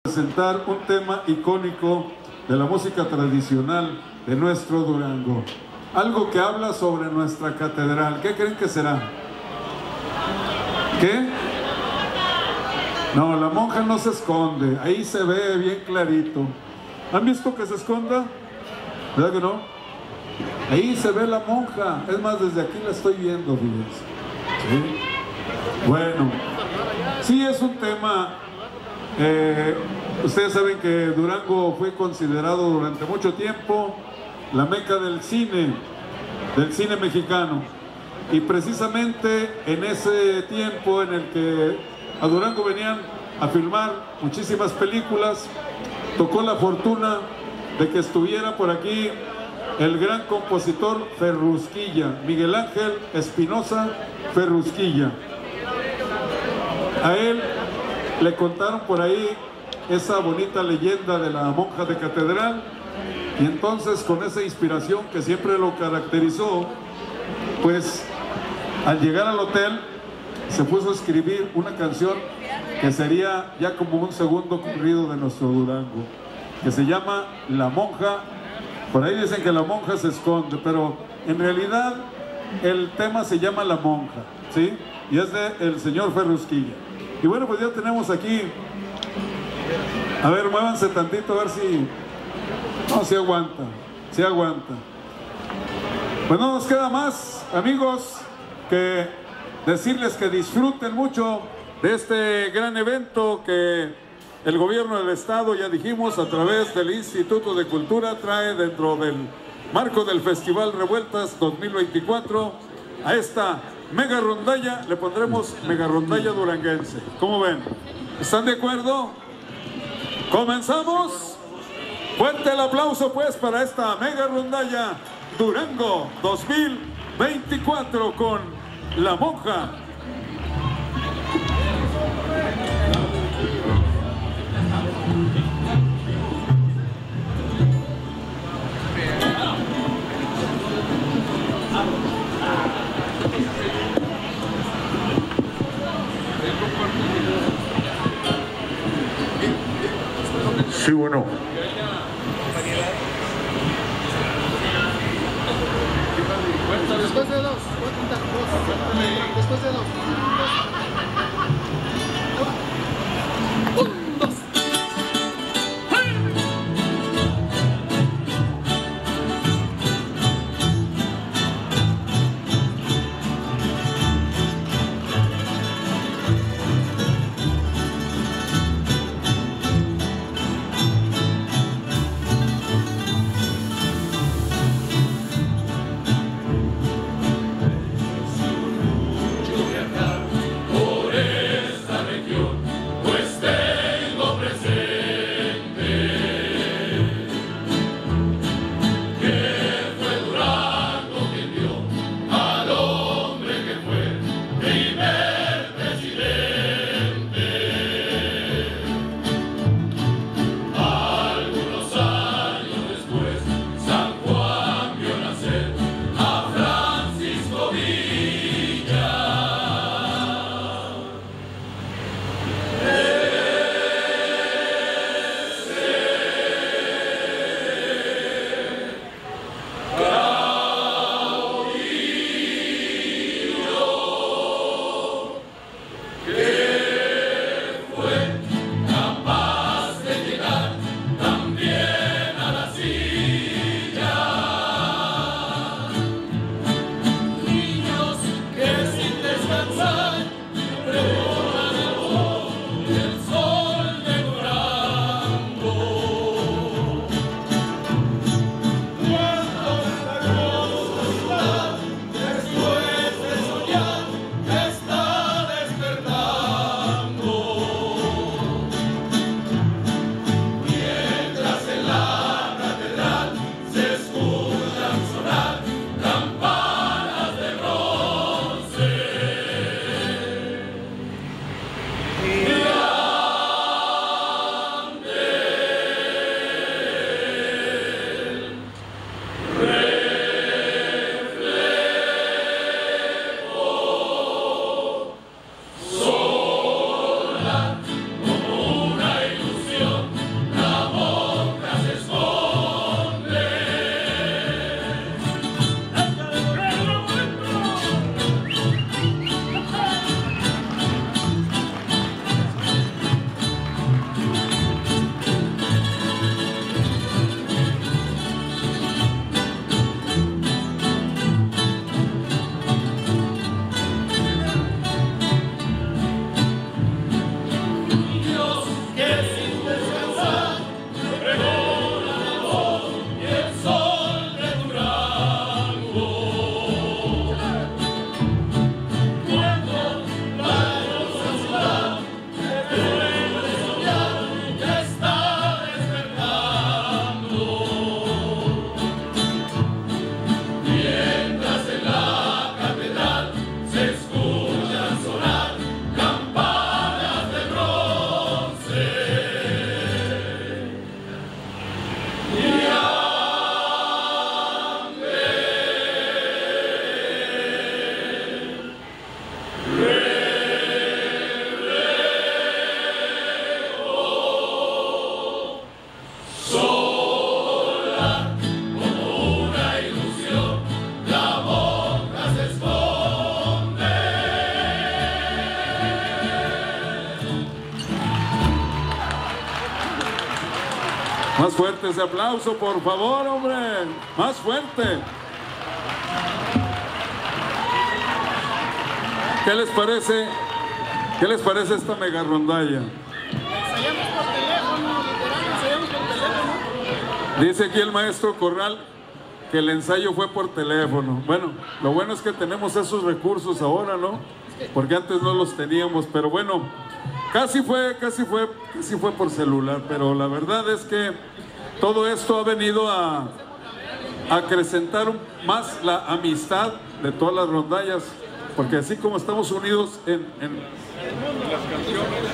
Presentar un tema icónico de la música tradicional de nuestro Durango, algo que habla sobre nuestra catedral. ¿Qué creen que será? ¿Qué? No, la monja no se esconde, ahí se ve bien clarito. ¿Han visto que se esconda? ¿Verdad que no? Ahí se ve la monja, es más, desde aquí la estoy viendo, fíjense. ¿Sí? Bueno, sí es un tema. Ustedes saben que Durango fue considerado durante mucho tiempo la meca del cine mexicano, y precisamente en ese tiempo en el que a Durango venían a filmar muchísimas películas, tocó la fortuna de que estuviera por aquí el gran compositor Ferrusquilla, Miguel Ángel Espinosa Ferrusquilla. A él le contaron por ahí esa bonita leyenda de la monja de catedral, y entonces con esa inspiración que siempre lo caracterizó, pues al llegar al hotel se puso a escribir una canción que sería ya como un segundo corrido de nuestro Durango, que se llama La Monja. Por ahí dicen que la monja se esconde, pero en realidad el tema se llama La Monja, ¿sí? Y es de el señor Ferrusquilla. Y bueno, pues ya tenemos aquí, a ver, muévanse tantito a ver si, no, si aguanta, si aguanta. Pues no nos queda más, amigos, que decirles que disfruten mucho de este gran evento que el gobierno del estado, ya dijimos, a través del Instituto de Cultura, trae dentro del marco del Festival Revueltas 2024 a esta mega rondalla. Le pondremos mega rondalla duranguense. ¿Cómo ven? ¿Están de acuerdo? ¿Comenzamos? Fuerte el aplauso pues para esta mega rondalla Durango 2024 con La Monja. Sí, bueno. Después de dos. Después de dos. Más fuerte ese aplauso, por favor, hombre. Más fuerte. ¿Qué les parece? ¿Qué les parece esta mega rondalla? Ensayamos por teléfono, literal, ensayamos por teléfono. Dice aquí el maestro Corral que el ensayo fue por teléfono. Bueno, lo bueno es que tenemos esos recursos ahora, ¿no? Porque antes no los teníamos, pero bueno, casi fue por celular, pero la verdad es que todo esto ha venido a acrecentar más la amistad de todas las rondallas, porque así como estamos unidos en las canciones,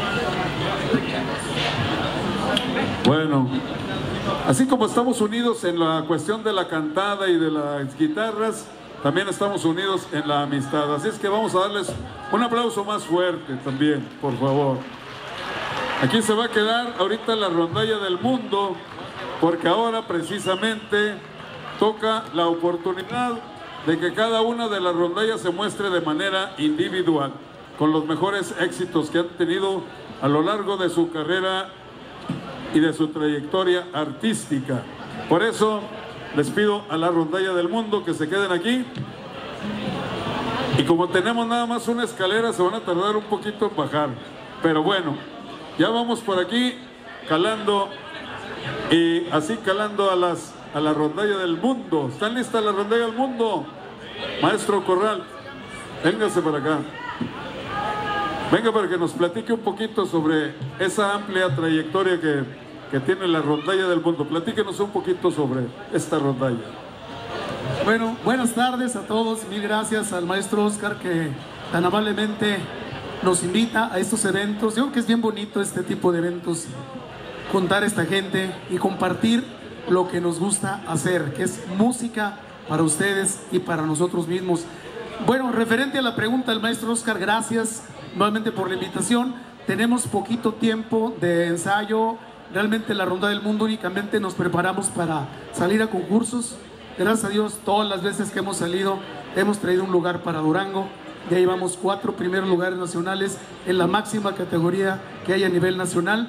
bueno, así como estamos unidos en la cuestión de la cantada y de las guitarras, también estamos unidos en la amistad. Así es que vamos a darles un aplauso más fuerte también, por favor. Aquí se va a quedar ahorita la rondalla del mundo, porque ahora precisamente toca la oportunidad de que cada una de las rondallas se muestre de manera individual, con los mejores éxitos que han tenido a lo largo de su carrera y de su trayectoria artística. Por eso les pido a la rondalla del mundo que se queden aquí, y como tenemos nada más una escalera se van a tardar un poquito en bajar, pero bueno, ya vamos por aquí calando, y así calando a la rondalla del mundo. ¿Están listas la rondalla del mundo? Maestro Corral, véngase para acá. Venga para que nos platique un poquito sobre esa amplia trayectoria que tiene la rondalla del mundo. Platíquenos un poquito sobre esta rondalla. Bueno, buenas tardes a todos. Mil gracias al maestro Oscar que tan amablemente nos invita a estos eventos. Yo creo que es bien bonito este tipo de eventos, juntar a esta gente y compartir lo que nos gusta hacer, que es música para ustedes y para nosotros mismos. Bueno, referente a la pregunta del maestro Oscar, gracias nuevamente por la invitación. Tenemos poquito tiempo de ensayo. Realmente la Ronda del Mundo únicamente nos preparamos para salir a concursos. Gracias a Dios, todas las veces que hemos salido hemos traído un lugar para Durango. Ya llevamos 4 primeros lugares nacionales en la máxima categoría que hay a nivel nacional.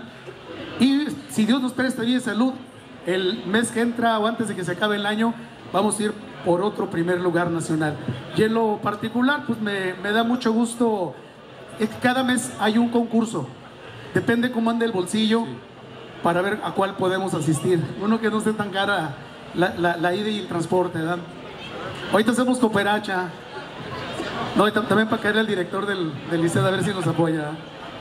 Y si Dios nos presta vida y salud, el mes que entra o antes de que se acabe el año, vamos a ir por otro primer lugar nacional. Y en lo particular, pues me da mucho gusto. Cada mes hay un concurso. Depende cómo ande el bolsillo, sí, para ver a cuál podemos asistir. Uno que no esté tan cara la ida y el transporte, ¿verdad? Ahorita hacemos cooperacha. No, también para caerle al director del liceo a ver si nos apoya.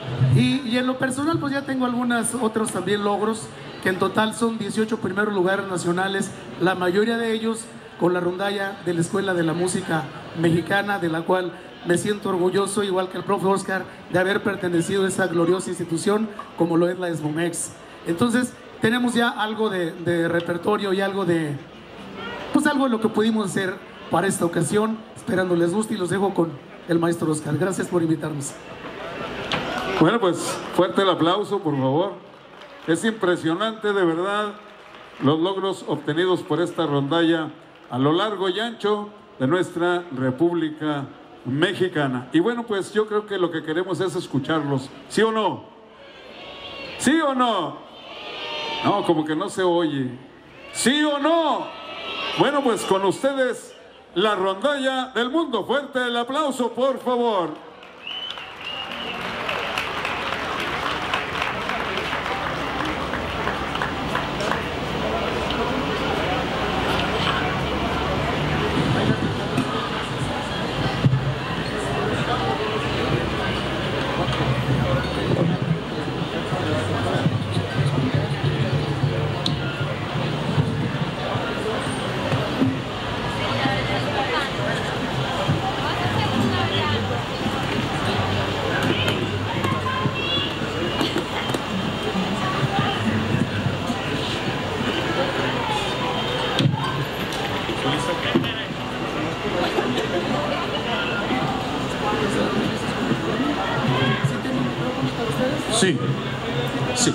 Y en lo personal, pues ya tengo algunos otros también logros, que en total son 18 primeros lugares nacionales, la mayoría de ellos con la rondalla de la Escuela de la Música Mexicana, de la cual me siento orgulloso, igual que el profe Oscar, de haber pertenecido a esa gloriosa institución como lo es la ESMOMEX. Entonces tenemos ya algo de repertorio y algo de, pues algo de lo que pudimos hacer para esta ocasión, esperando les guste, y los dejo con el maestro Oscar. Gracias por invitarnos. Bueno, pues fuerte el aplauso, por favor. Es impresionante, de verdad, los logros obtenidos por esta rondalla a lo largo y ancho de nuestra República Mexicana. Y bueno, pues yo creo que lo que queremos es escucharlos. ¿Sí o no? ¿Sí o no? No, como que no se oye. ¿Sí o no? Bueno, pues con ustedes, la rondalla del mundo. Fuerte el aplauso, por favor. Sí, sí.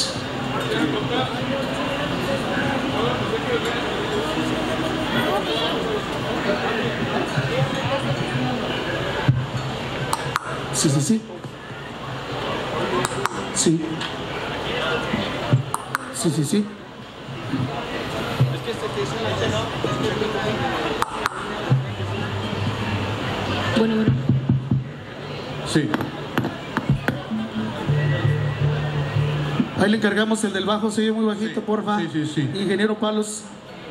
Sí, sí, sí. Sí. Sí, sí, sí. Bueno. Sí. Ahí le encargamos el del bajo, se oye muy bajito, Sí, porfa. sí. Ingeniero Palos.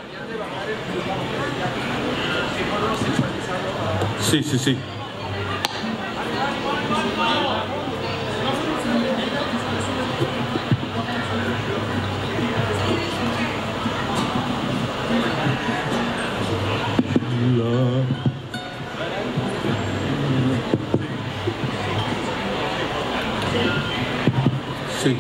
Sí. Sí.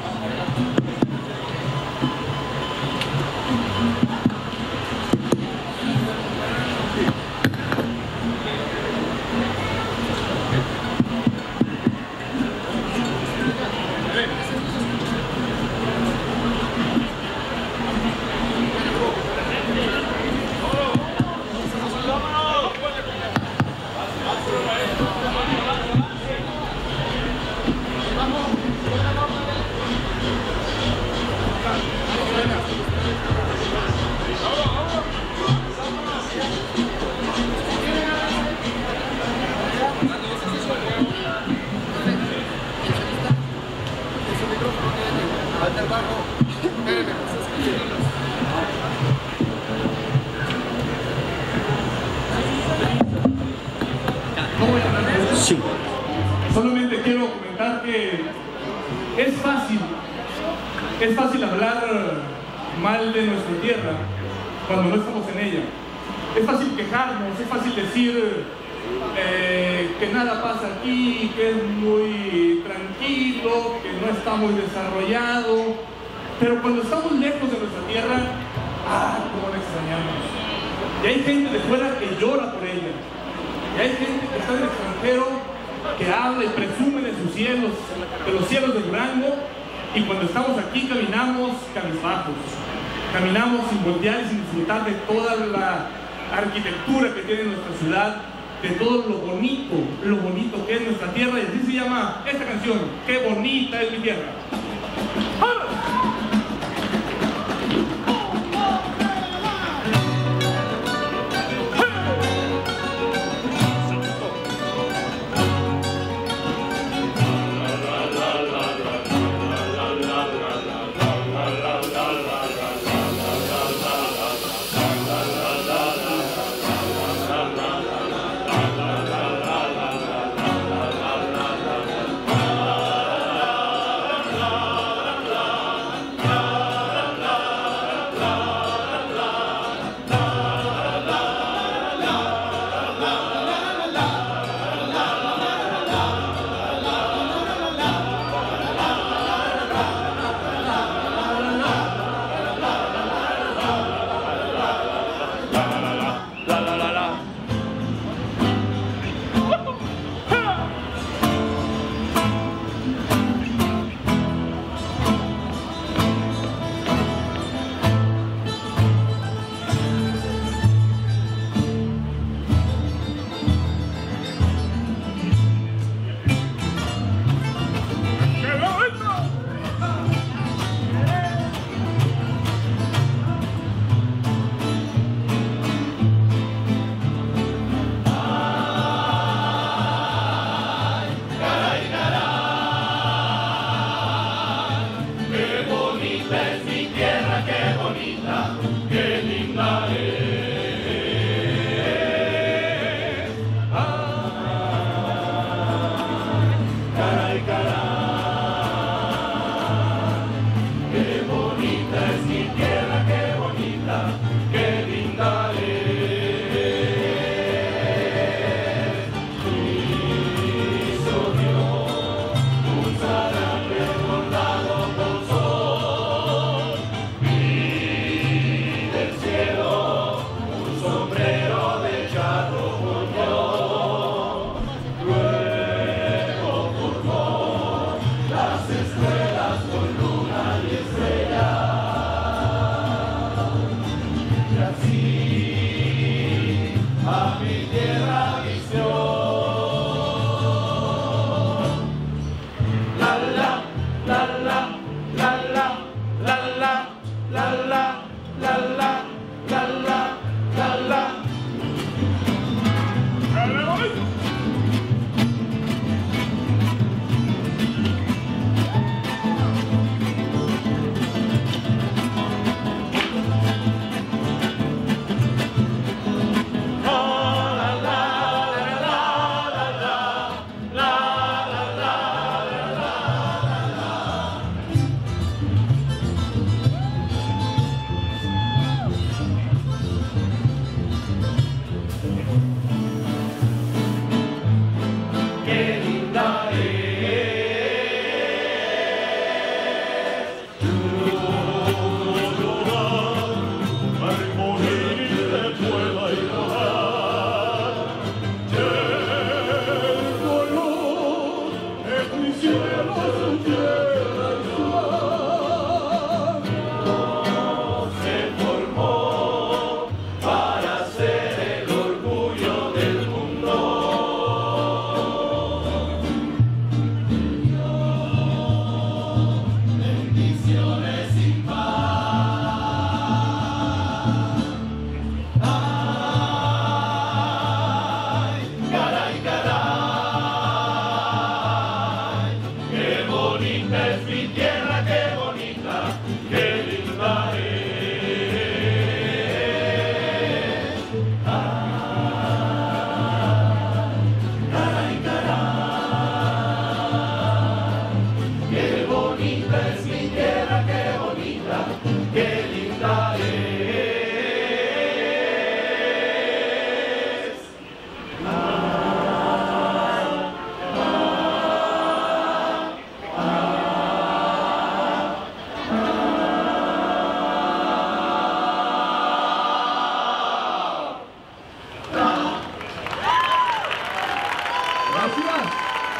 Sí. Solamente quiero comentar que es fácil hablar mal de nuestra tierra cuando no estamos en ella. Es fácil quejarnos, es fácil decir que nada pasa aquí, que es muy tranquilo, que no está muy desarrollado. Pero cuando estamos lejos de nuestra tierra, cómo la extrañamos. Y hay gente de fuera que llora por ella. Y hay gente que está en el extranjero que habla y presume de sus cielos, de los cielos de Durango, y cuando estamos aquí caminamos cabizbajos, caminamos sin voltear y sin disfrutar de toda la arquitectura que tiene nuestra ciudad, de todo lo bonito que es nuestra tierra, y así se llama esta canción, Qué bonita es mi tierra.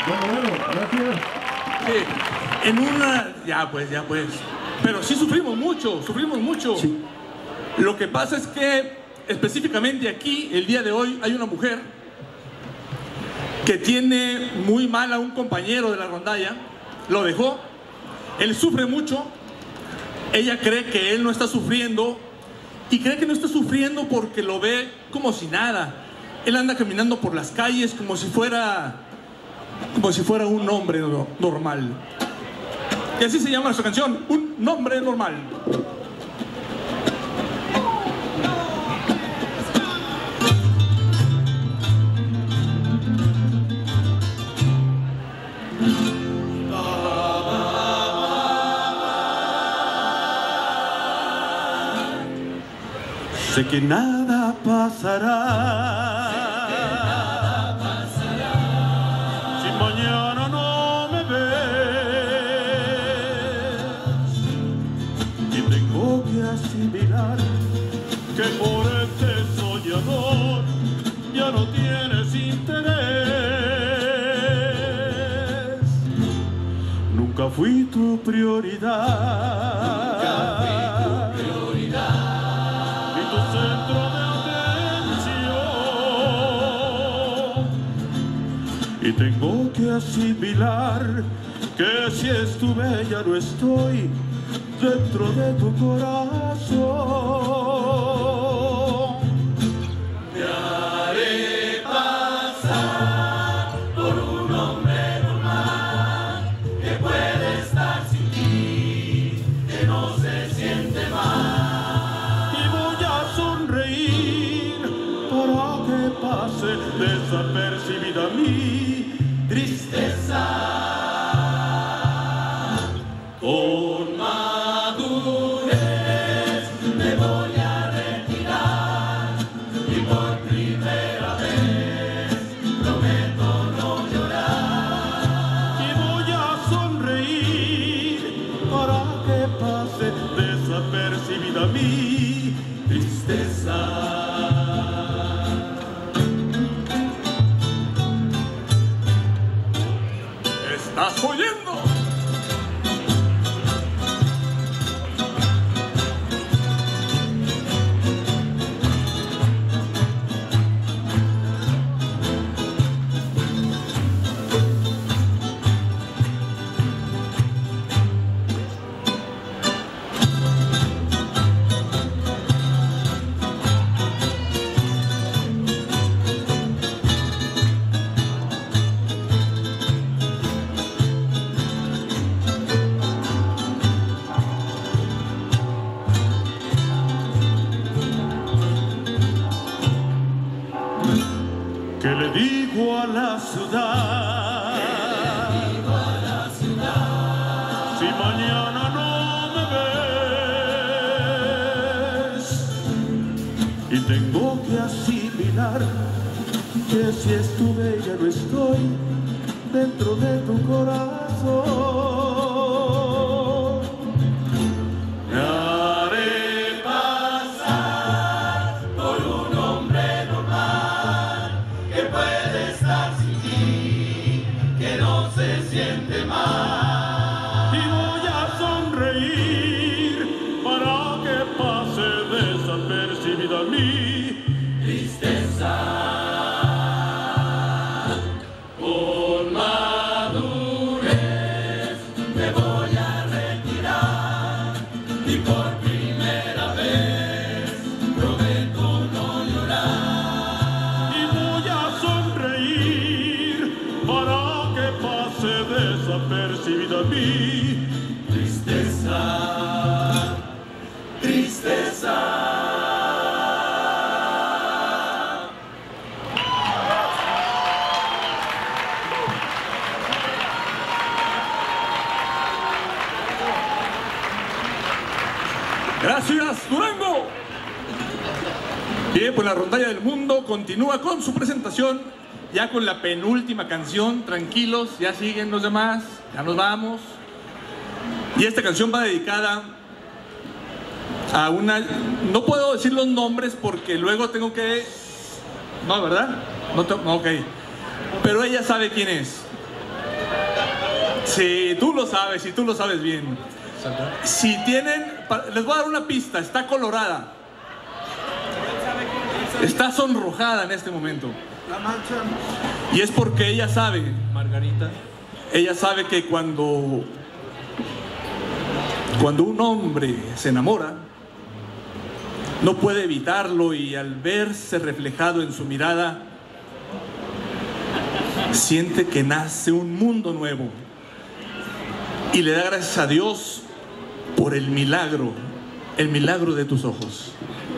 Bueno, gracias. Sí, en una... Ya pues. Pero sí sufrimos mucho. Sí. Lo que pasa es que específicamente aquí, el día de hoy, hay una mujer que tiene muy mal a un compañero de la rondalla, lo dejó, él sufre mucho, ella cree que él no está sufriendo y cree que no está sufriendo porque lo ve como si nada. Él anda caminando por las calles como si fuera un hombre normal. Y así se llama nuestra canción, Un hombre normal. Sé que nada pasará, si mañana no me ves, y tengo que asimilar que por este soñador ya no tienes interés. Nunca fui tu prioridad. Y tengo que asimilar que si estuve ya no estoy dentro de tu corazón. Te haré pasar por un hombre normal que puede estar sin ti, que no se siente mal. Y voy a sonreír para que pase desapercibida mi tristeza. Con madurez me voy a retirar y por primera vez prometo no llorar. Y voy a sonreír para que pase desapercibida mi tristeza. ¿Estás oyendo? ¿Qué le digo a la ciudad? Si mañana no me ves. Y tengo que asimilar que si estuve ya no estoy dentro de tu corazón. Me haré pasar por un hombre normal que puede estar sin ti, que no se siente mal. Y voy a sonreír para que pase desapercibida mi tristeza. Con madurez me voy a retirar y por primera vez prometo no llorar. Y voy a sonreír para que pase desapercibida mi tristeza. Tristeza. Gracias, Durango. Bien, pues la Rondalla del Mundo continúa con su presentación, ya con la penúltima canción. Tranquilos, ya siguen los demás, ya nos vamos. Y esta canción va dedicada a una... No puedo decir los nombres porque luego tengo que... No, ¿verdad? No, ok. Pero ella sabe quién es. Sí, tú lo sabes, y tú lo sabes bien. Si tienen, les voy a dar una pista, está colorada. Está sonrojada en este momento. Y es porque ella sabe, Margarita, ella sabe que cuando un hombre se enamora, no puede evitarlo, y al verse reflejado en su mirada, siente que nace un mundo nuevo y le da gracias a Dios por el milagro de tus ojos.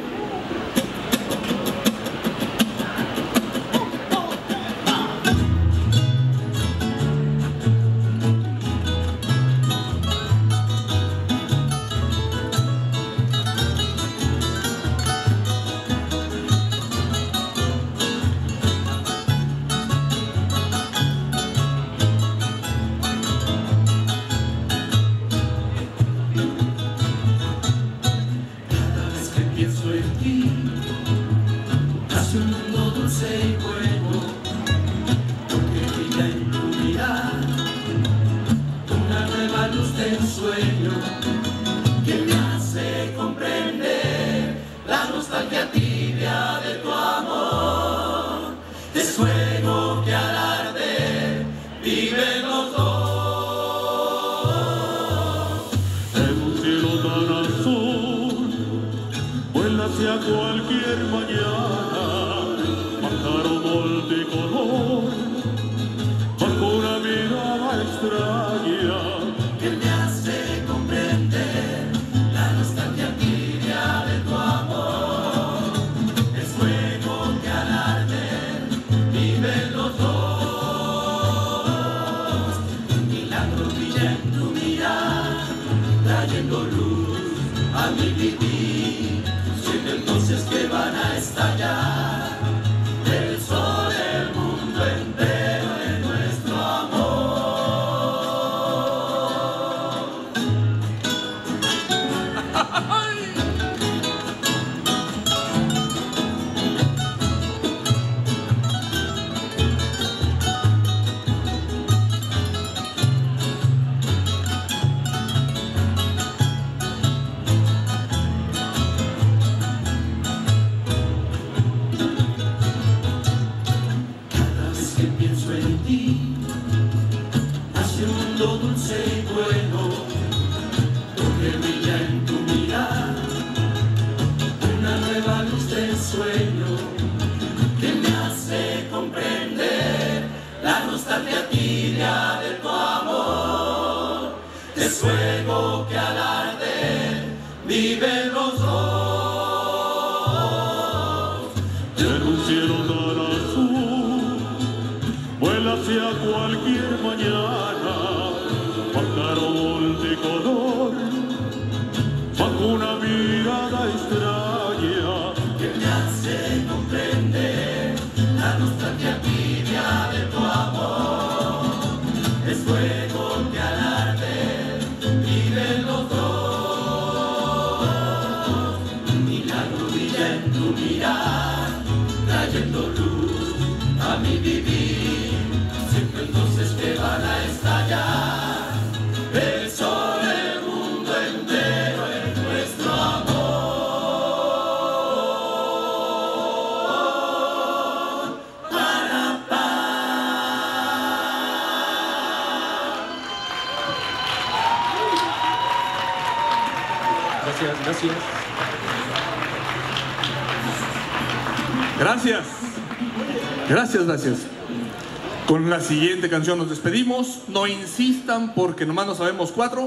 Gracias. Con la siguiente canción nos despedimos. No insistan porque nomás no sabemos 4.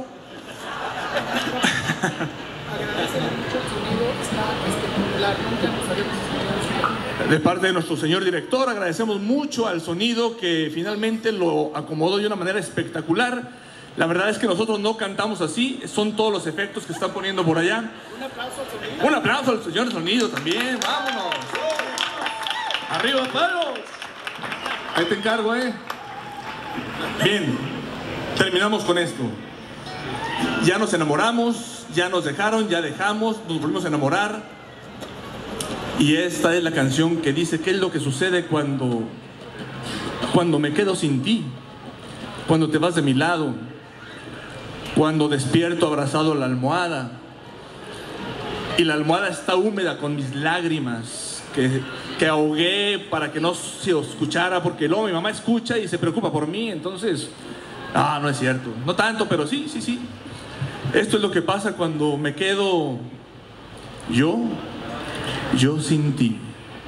De parte de nuestro señor director, agradecemos mucho al sonido que finalmente lo acomodó de una manera espectacular. La verdad es que nosotros no cantamos así, son todos los efectos que están poniendo por allá. Un aplauso al señor sonido también, vámonos. ¡Arriba, palos! Ahí te encargo, Bien, terminamos con esto. Ya nos enamoramos, ya nos dejaron, ya dejamos, nos volvimos a enamorar. Y esta es la canción que dice qué es lo que sucede cuando me quedo sin ti. cuando te vas de mi lado, cuando despierto abrazado a la almohada y la almohada está húmeda con mis lágrimas que ahogué para que no se escuchara, porque luego mi mamá escucha y se preocupa por mí. Entonces, no es cierto, no tanto, pero sí. Esto es lo que pasa cuando me quedo yo sin ti.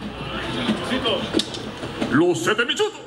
Luce de mi chuto.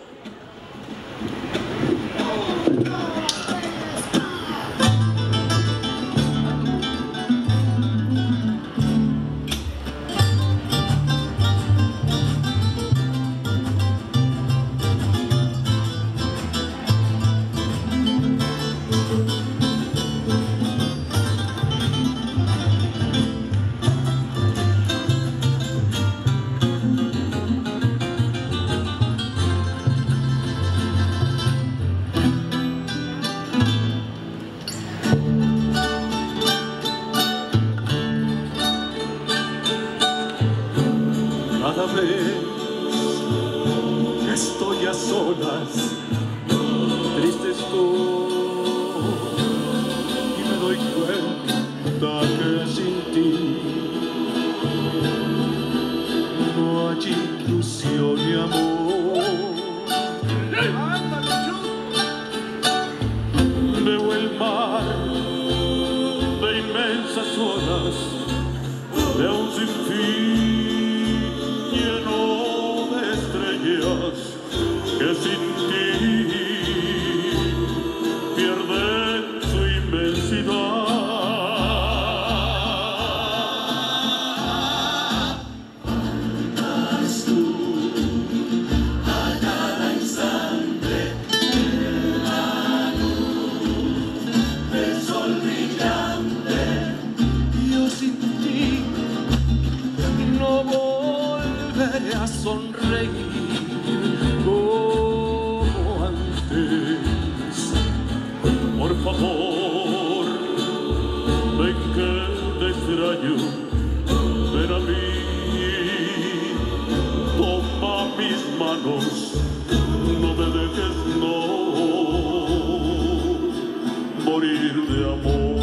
Cada vez que estoy a solas, triste estoy y me doy cuenta que sin ti no hay ilusión ni amor. Veo el mar de inmensas olas, de un sinfín lleno de estrellas que sin ti pierden su inmensidad. Andas tú a cada instante en la luz del sol brillante. Yo sin ti no volveré a sonreír como antes. Por favor, ven que te extraño, ven a mí, toma mis manos, no me dejes morir de amor.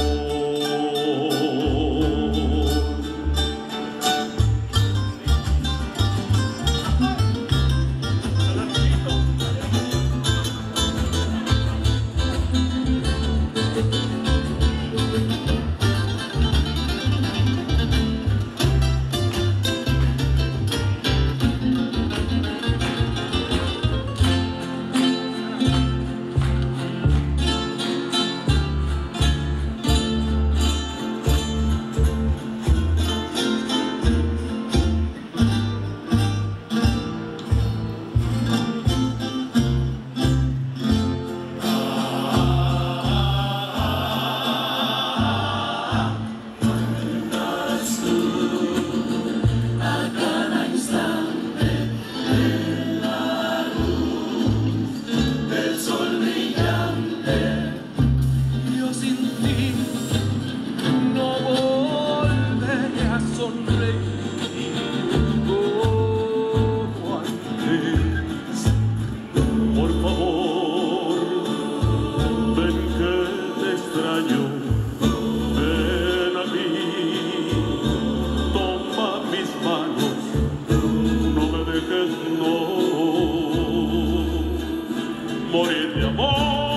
Morir de amor.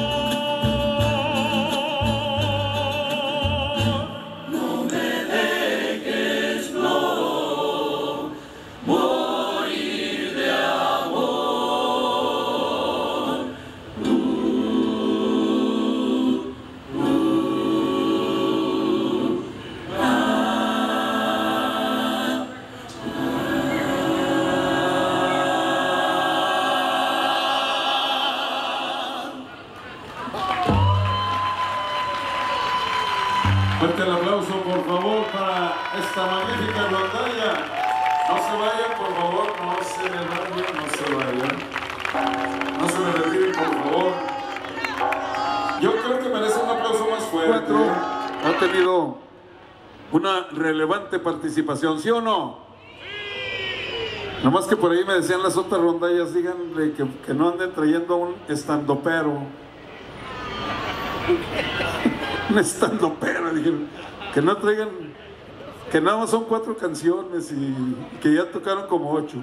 No me dejes, no, morir de amor. Fuerte el aplauso, por favor, para esta magnífica rondalla. No se vayan, por favor, no se me vayan, no se vayan. No se me retiren, por favor. Yo creo que merece un aplauso más fuerte. Ha tenido una relevante participación, ¿sí o no? Nomás que por ahí me decían las otras rondallas, díganle que no anden trayendo un estandopero. Un estandopero, dijeron. Que no traigan, que nada más son 4 canciones y que ya tocaron como 8.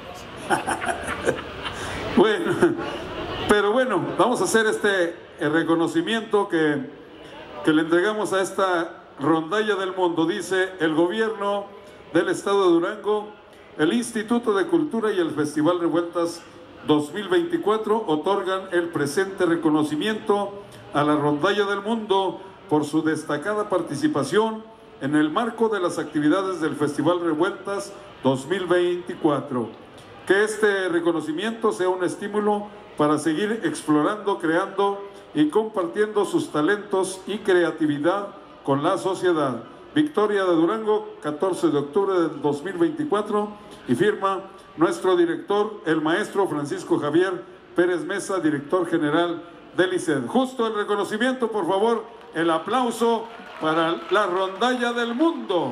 Bueno, pero bueno, vamos a hacer el reconocimiento que le entregamos a esta rondalla del mundo. Dice: el gobierno del estado de Durango, el Instituto de Cultura y el Festival Revueltas 2024 otorgan el presente reconocimiento a la rondalla del mundo por su destacada participación en el marco de las actividades del Festival Revueltas 2024. Que este reconocimiento sea un estímulo para seguir explorando, creando y compartiendo sus talentos y creatividad con la sociedad. Victoria de Durango, 14 de octubre del 2024, y firma nuestro director, el maestro Francisco Javier Pérez Mesa, director general del ICED. Justo el reconocimiento, por favor, el aplauso para la rondalla del mundo.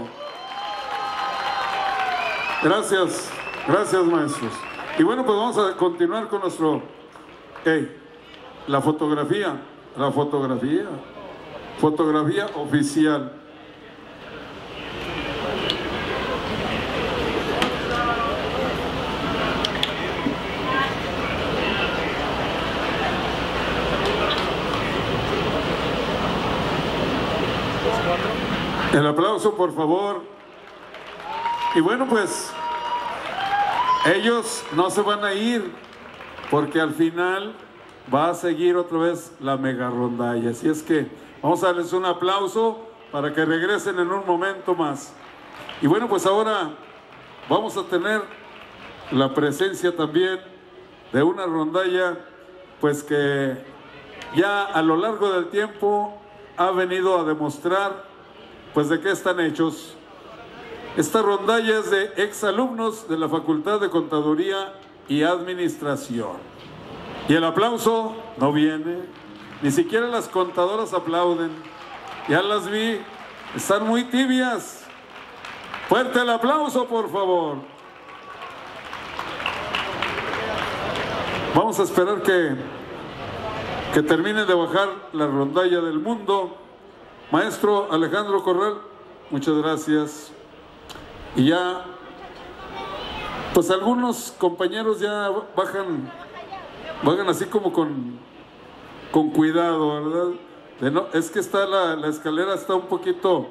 Gracias, gracias maestros. Y bueno, pues vamos a continuar con nuestro, la fotografía oficial. El aplauso, por favor. Y bueno, pues ellos no se van a ir, porque al final va a seguir otra vez la mega rondalla. Así es que vamos a darles un aplauso para que regresen en un momento más. Y bueno, pues ahora vamos a tener la presencia también de una rondalla, pues que ya a lo largo del tiempo ha venido a demostrar pues de qué están hechos. Esta rondalla es de exalumnos de la Facultad de Contaduría y Administración. Y el aplauso no viene, ni siquiera las contadoras aplauden. Ya las vi, están muy tibias. Fuerte el aplauso, por favor. Vamos a esperar que termine de bajar la rondalla del mundo. Maestro Alejandro Corral, muchas gracias. Y ya, pues algunos compañeros ya bajan así como con cuidado, ¿verdad? Es que está la escalera está un poquito...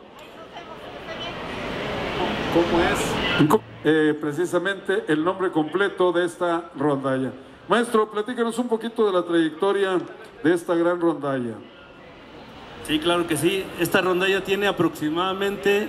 ¿Cómo es? Precisamente el nombre completo de esta rondalla. Maestro, platícanos un poquito de la trayectoria de esta gran rondalla. Sí, claro que sí. Esta rondalla tiene aproximadamente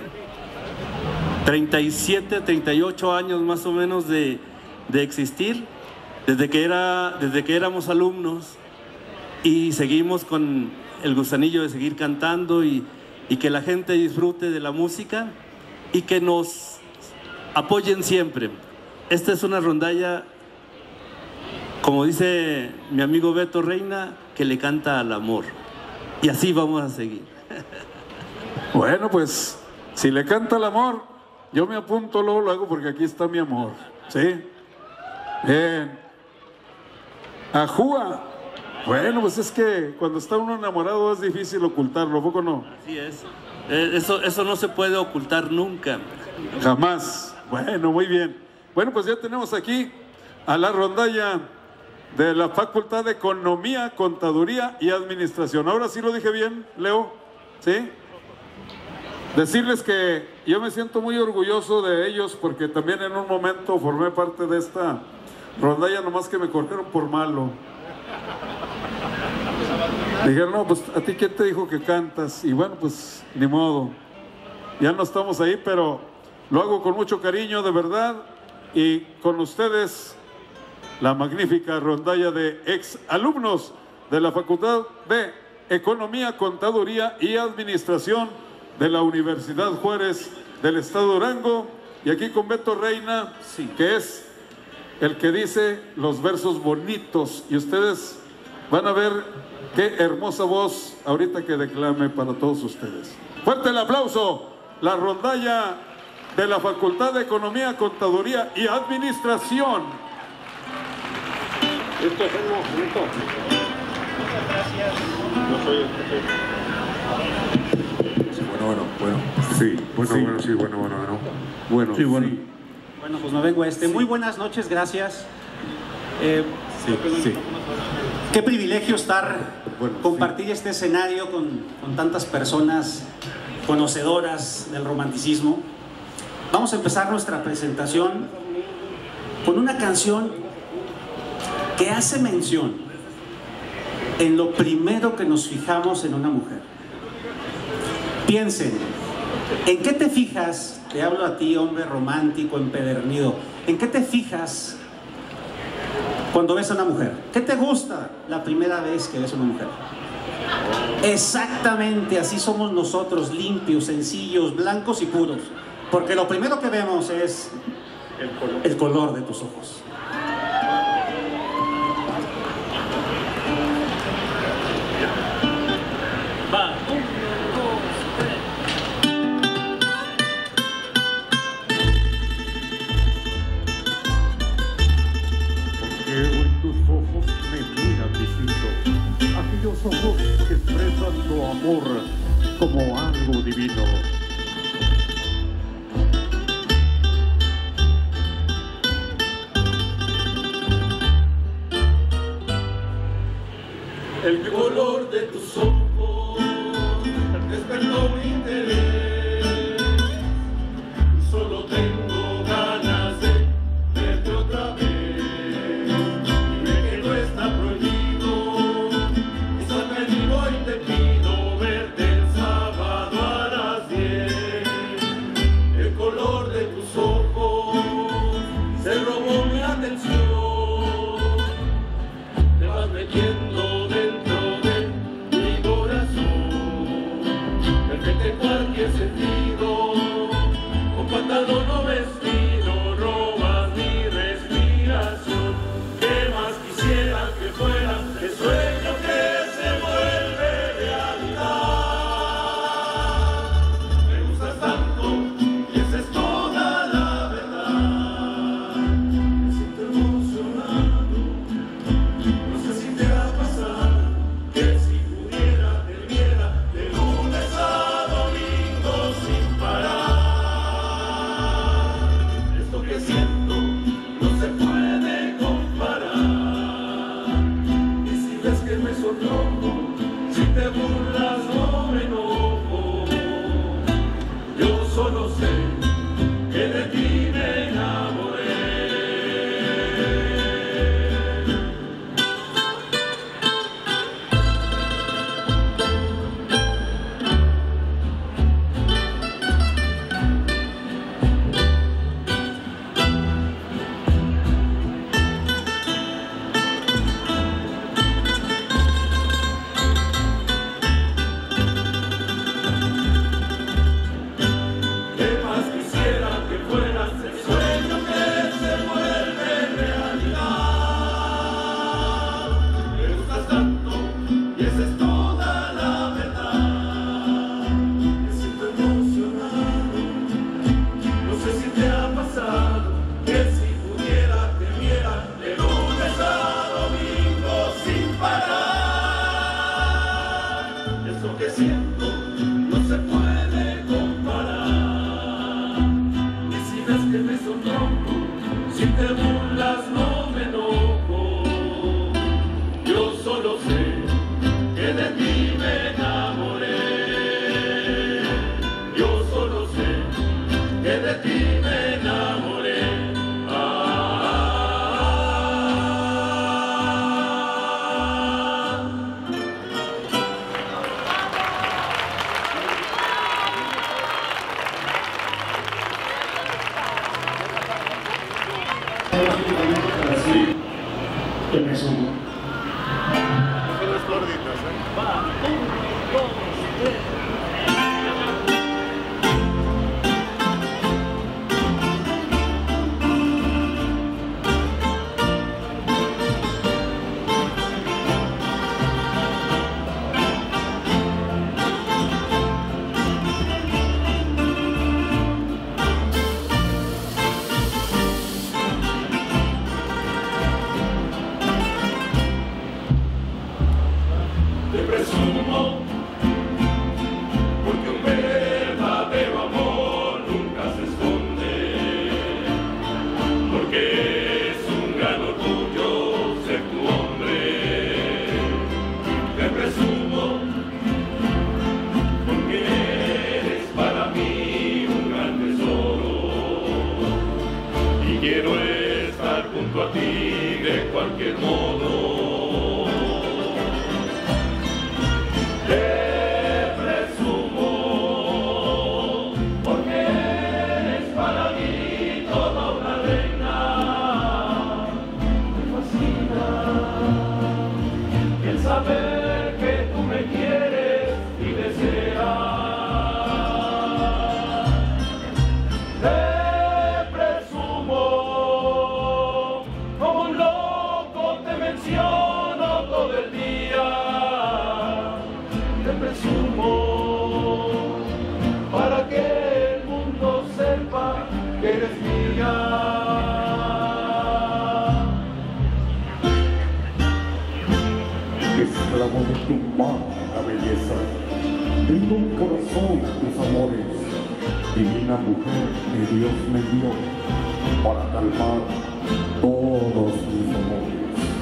37, 38 años más o menos de existir, desde que éramos alumnos, y seguimos con el gusanillo de seguir cantando y que la gente disfrute de la música y que nos apoyen siempre. Esta es una rondalla, como dice mi amigo Beto Reina, que le canta al amor. Y así vamos a seguir. Bueno, pues, si le canta el amor, yo me apunto, luego lo hago porque aquí está mi amor. ¿Sí? Bien. Ajúa. Bueno, pues es que cuando está uno enamorado es difícil ocultarlo, ¿a poco no? Así es. Eso no se puede ocultar nunca. Jamás. Bueno, muy bien. Bueno, pues ya tenemos aquí a la rondalla de la Facultad de Economía, Contaduría y Administración. Ahora sí lo dije bien, Leo, ¿sí? Decirles que yo me siento muy orgulloso de ellos porque también en un momento formé parte de esta rondalla, nomás que me corrieron por malo. Dijeron, no, pues a ti quién te dijo que cantas, y bueno, pues ni modo, ya no estamos ahí, pero lo hago con mucho cariño, de verdad, y con ustedes la magnífica rondalla de ex alumnos de la Facultad de Economía, Contaduría y Administración de la Universidad Juárez del Estado de Durango, y aquí con Beto Reina, sí, que es el que dice los versos bonitos, y ustedes van a ver qué hermosa voz ahorita que declame para todos ustedes. Fuerte el aplauso, la rondalla de la Facultad de Economía, Contaduría y Administración. Esto es el momento. Bueno. Bueno, pues me vengo a Muy buenas noches, gracias. Qué privilegio estar, compartir este escenario con tantas personas conocedoras del romanticismo. Vamos a empezar nuestra presentación con una canción que hace mención en lo primero que nos fijamos en una mujer. Piensen, ¿en qué te fijas? Te hablo a ti, hombre romántico, empedernido. ¿En qué te fijas cuando ves a una mujer? ¿Qué te gusta la primera vez que ves a una mujer? Exactamente, así somos nosotros, limpios, sencillos, blancos y puros. Porque lo primero que vemos es el color de tus ojos. Va. En tus ojos me miran distinto, aquellos ojos que expresan tu amor como algo divino. El color de tus ojos despertó mi interés, solo tengo ganas de verte otra vez. Que me sumo. saber que tú me quieres y deseas. Te presumo, como un loco te menciono todo el día. Te presumo, para que el mundo sepa que eres mía. Esclavo de tu mágica belleza, tengo un corazón tus amores, divina mujer que Dios me dio para calmar todos mis amores.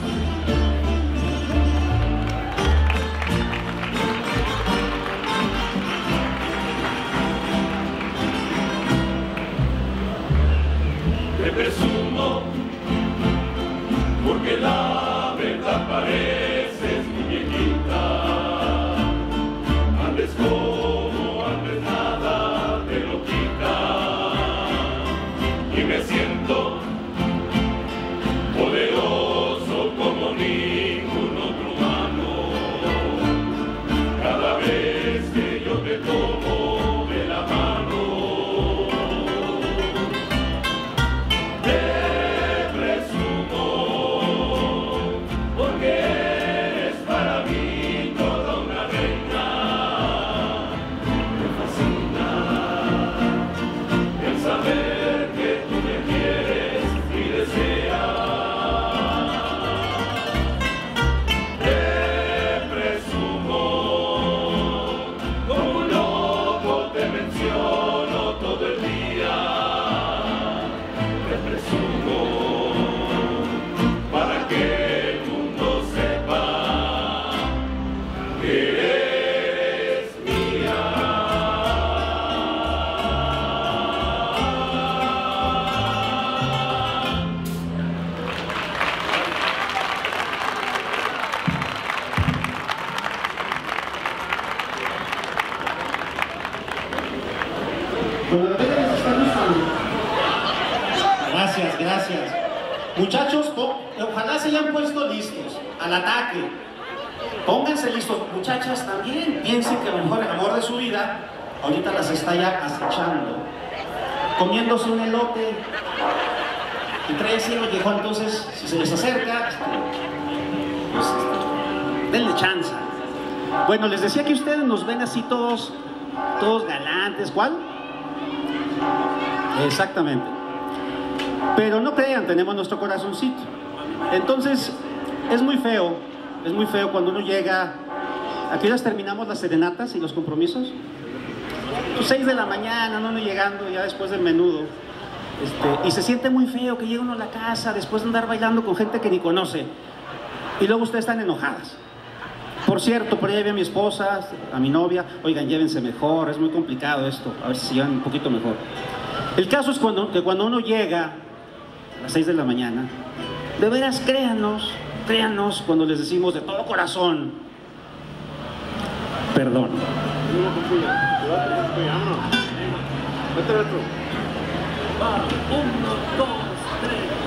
Te presumo, porque la verdad pareces mi viejita. Andes como antes, nada te lo quita. Y me siento poderoso como ningún otro humano. Cada vez que yo te tomo de la mano. Gracias, gracias. Muchachos, ojalá se hayan puesto listos al ataque. Pónganse listos. Muchachas, también piensen que a lo mejor el amor de su vida ahorita las está ya acechando, comiéndose un elote y trae así lo llegó. Entonces, si se les acerca, pues, denle chance. Bueno, les decía que ustedes nos ven así todos galantes. ¿Cuál? Exactamente. Pero no crean, tenemos nuestro corazoncito. Entonces, es muy feo cuando uno llega. ¿A qué horas terminamos las serenatas y los compromisos? 6 de la mañana, uno llegando ya después del menudo. Y se siente muy feo que llega uno a la casa después de andar bailando con gente que ni conoce. Y luego ustedes están enojadas. Por cierto, por ahí vi a mi esposa, a mi novia. Oigan, llévense mejor, es muy complicado esto. A ver si se llevan un poquito mejor. El caso es que cuando uno llega a las 6 de la mañana, de veras créanos cuando les decimos de todo corazón, perdón. Va, 1, 2, 3.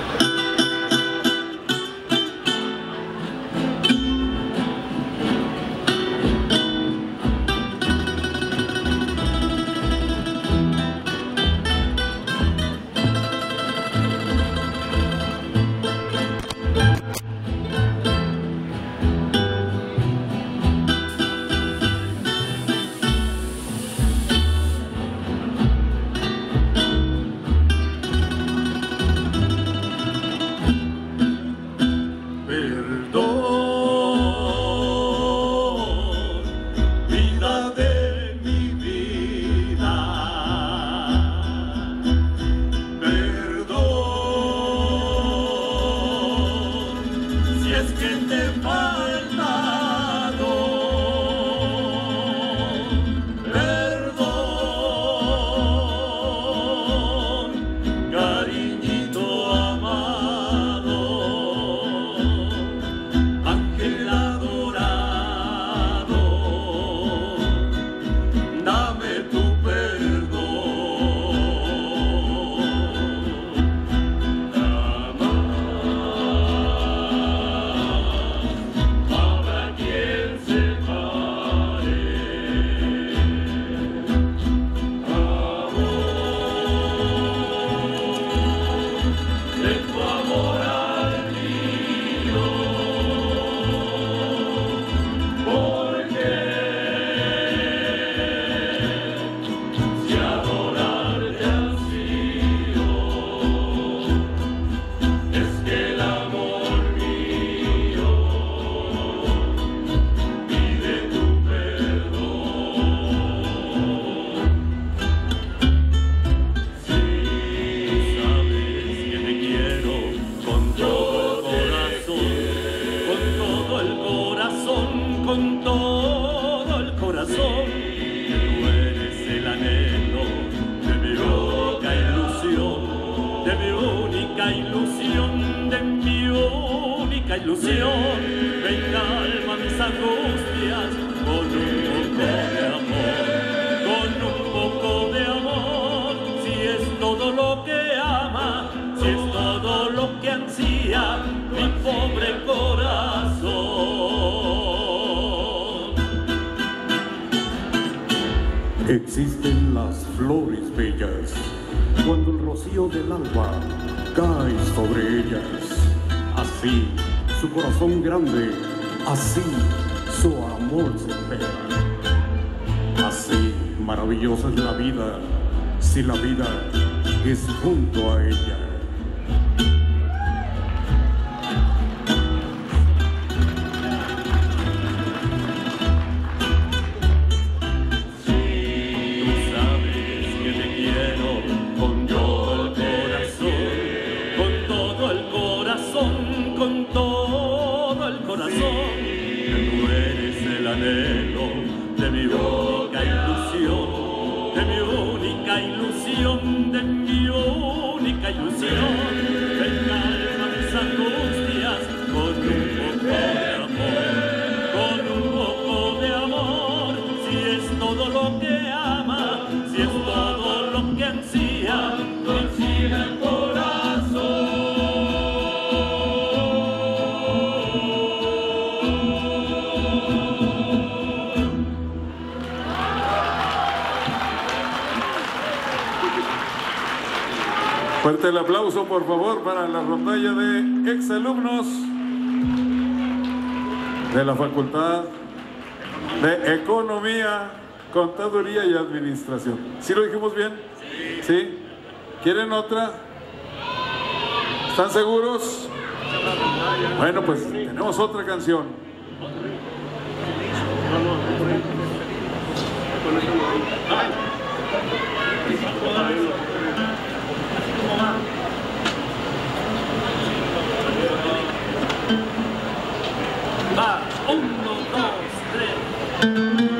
con todo el corazón, que tú eres el anhelo de mi única ilusión, de mi única ilusión, de mi única ilusión. Ven, calma mis angustias con un poco de amor, con un poco de amor. Si es todo lo que ama, si es todo lo que ansía mi pobre corazón. Existen las flores bellas, cuando el rocío del alba cae sobre ellas. Así su corazón grande, así su amor se espera. Así maravillosa es la vida, si la vida es junto a ella. De mi única ilusión, de mi única ilusión, de mi única ilusión. Ven, calma mis angustias con un poco de amor, con un poco de amor. Si es todo lo que ama, si es todo lo que ansía, ansía el corazón. Fuerte el aplauso, por favor, para la rondalla de exalumnos de la Facultad de Economía, Contaduría y Administración. ¿Sí lo dijimos bien? ¿Sí? ¿Quieren otra? ¿Están seguros? Bueno, pues tenemos otra canción. Va, 1, 2, 3.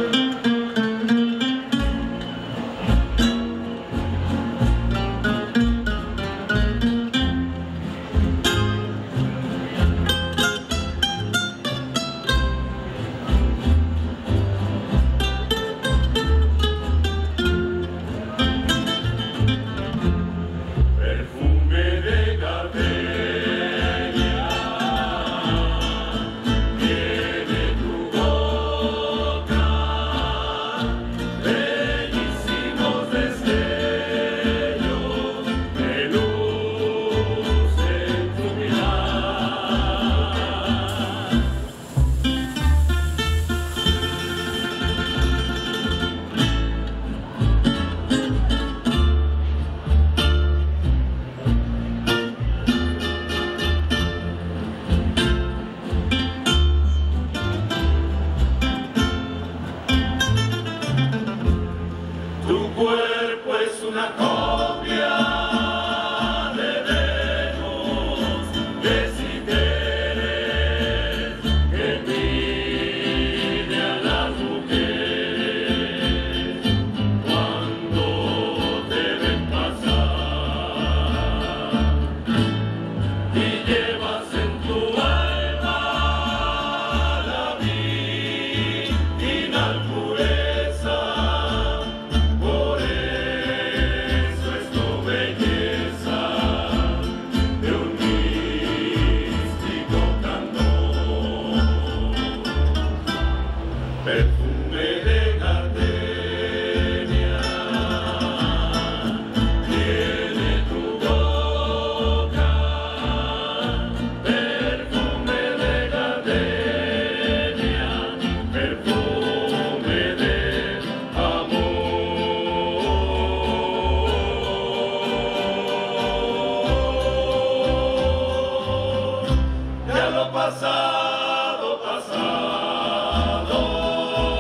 Pasado, pasado.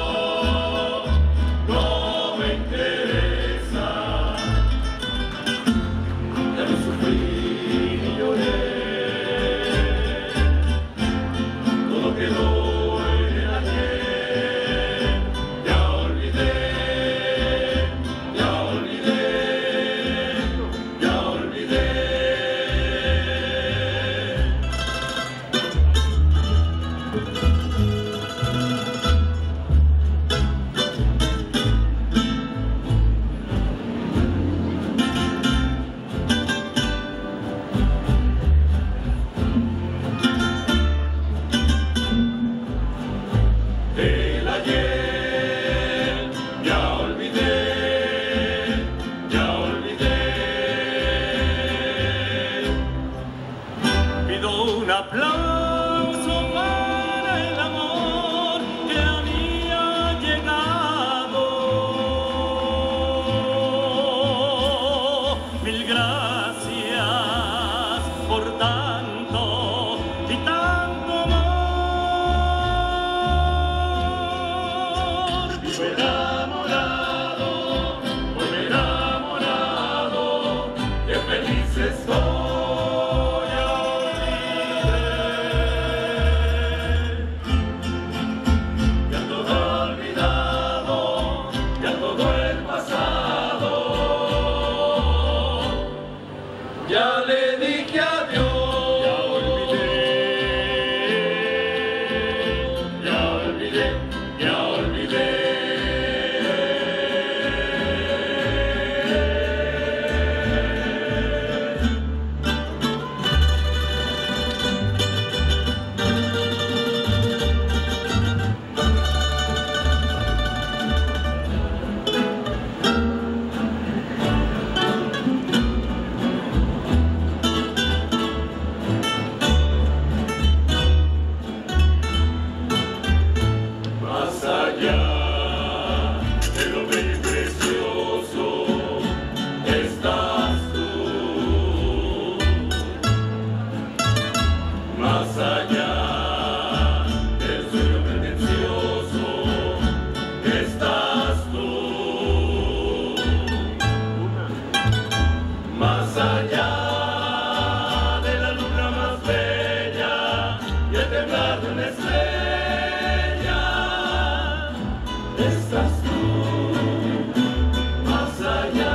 del ayer. Ya olvidé, ya olvidé. Pido un aplauso para el amor que a mí ha llegado. Mil gracias por tanto y tanto amor. Vivo enamorado, muy enamorado, qué feliz estoy, ya olvidé. Ya todo olvidado, ya todo el pasado. Ya le dije adiós. Ya olvidé, ya olvidé, ya olvidé. Más allá de lo bello y precioso estás tú. Más allá del sueño pretencioso estás tú. Más allá de la luna más bella y el temblar de una estrella estás tú. Más allá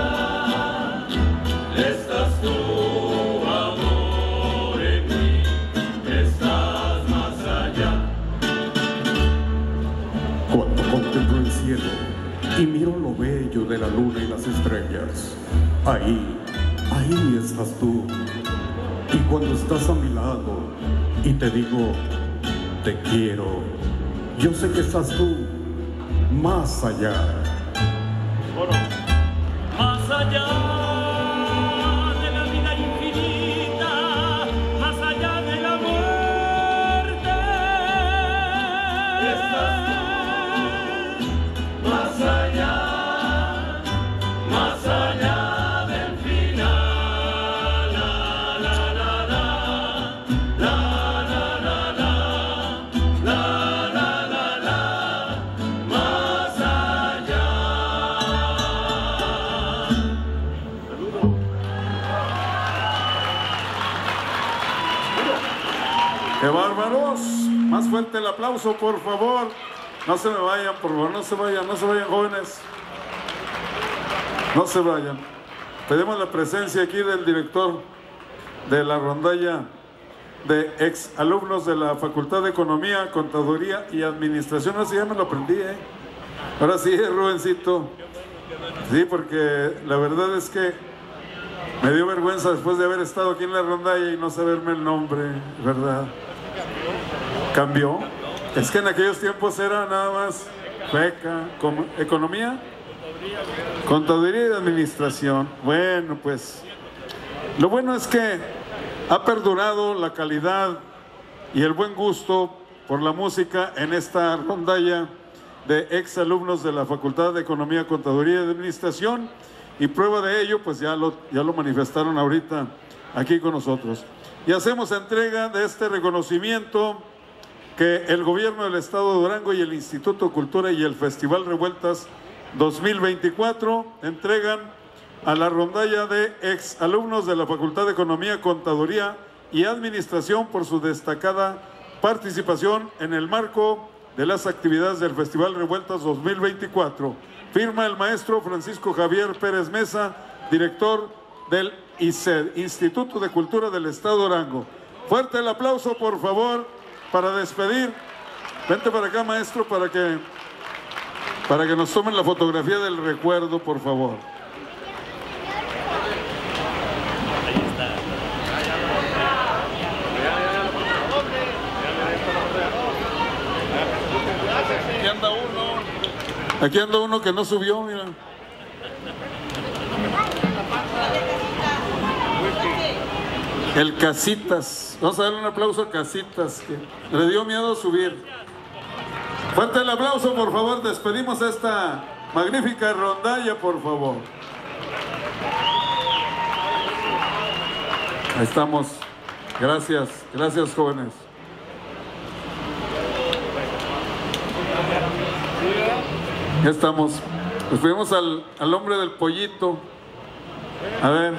estás tú, amor en mí, estás más allá. Cuando contemplo el cielo y miro lo bello de la luna y las estrellas, ahí estás tú. Y cuando estás a mi lado y te digo, te quiero, yo sé que estás tú más allá. Más allá de la vida infinita, más allá de la muerte, estás tú. Más allá del final. La la la la, la la la la, la la la la, más allá. ¡Qué bárbaros! Más fuerte el aplauso, por favor. No se me vayan, por favor, no se vayan, jóvenes. No se vayan. Pedimos la presencia aquí del director de la rondalla de ex alumnos de la Facultad de Economía, Contaduría y Administración. Así ya me lo aprendí, ¿eh? Ahora sí, Rubencito. Sí, porque la verdad es que me dio vergüenza después de haber estado aquí en la rondalla y no saberme el nombre, ¿verdad? ¿Cambió? Es que en aquellos tiempos era nada más economía, contaduría y administración. Bueno, pues lo bueno es que ha perdurado la calidad y el buen gusto por la música en esta rondalla de ex alumnos de la Facultad de Economía, Contaduría y Administración, y prueba de ello pues ya lo manifestaron ahorita aquí con nosotros. Y hacemos entrega de este reconocimiento que el Gobierno del Estado de Durango y el Instituto Cultura y el Festival Revueltas 2024 entregan a la rondalla de ex alumnos de la Facultad de Economía, Contaduría y Administración por su destacada participación en el marco de las actividades del Festival Revueltas 2024. Firma el maestro Francisco Javier Pérez Mesa, director del ICED, Instituto de Cultura del Estado de Durango. Fuerte el aplauso, por favor, para despedir. Vente para acá, maestro, para que nos tomen la fotografía del recuerdo, por favor. Gracias. anda uno. Aquí anda uno que no subió, mira. El Casitas. Vamos a darle un aplauso a Casitas, que le dio miedo subir. Fuerte el aplauso, por favor. Despedimos esta magnífica rondalla, por favor. Ahí estamos. Gracias, gracias, jóvenes. Ya estamos. Pues fuimos al hombre del pollito. A ver.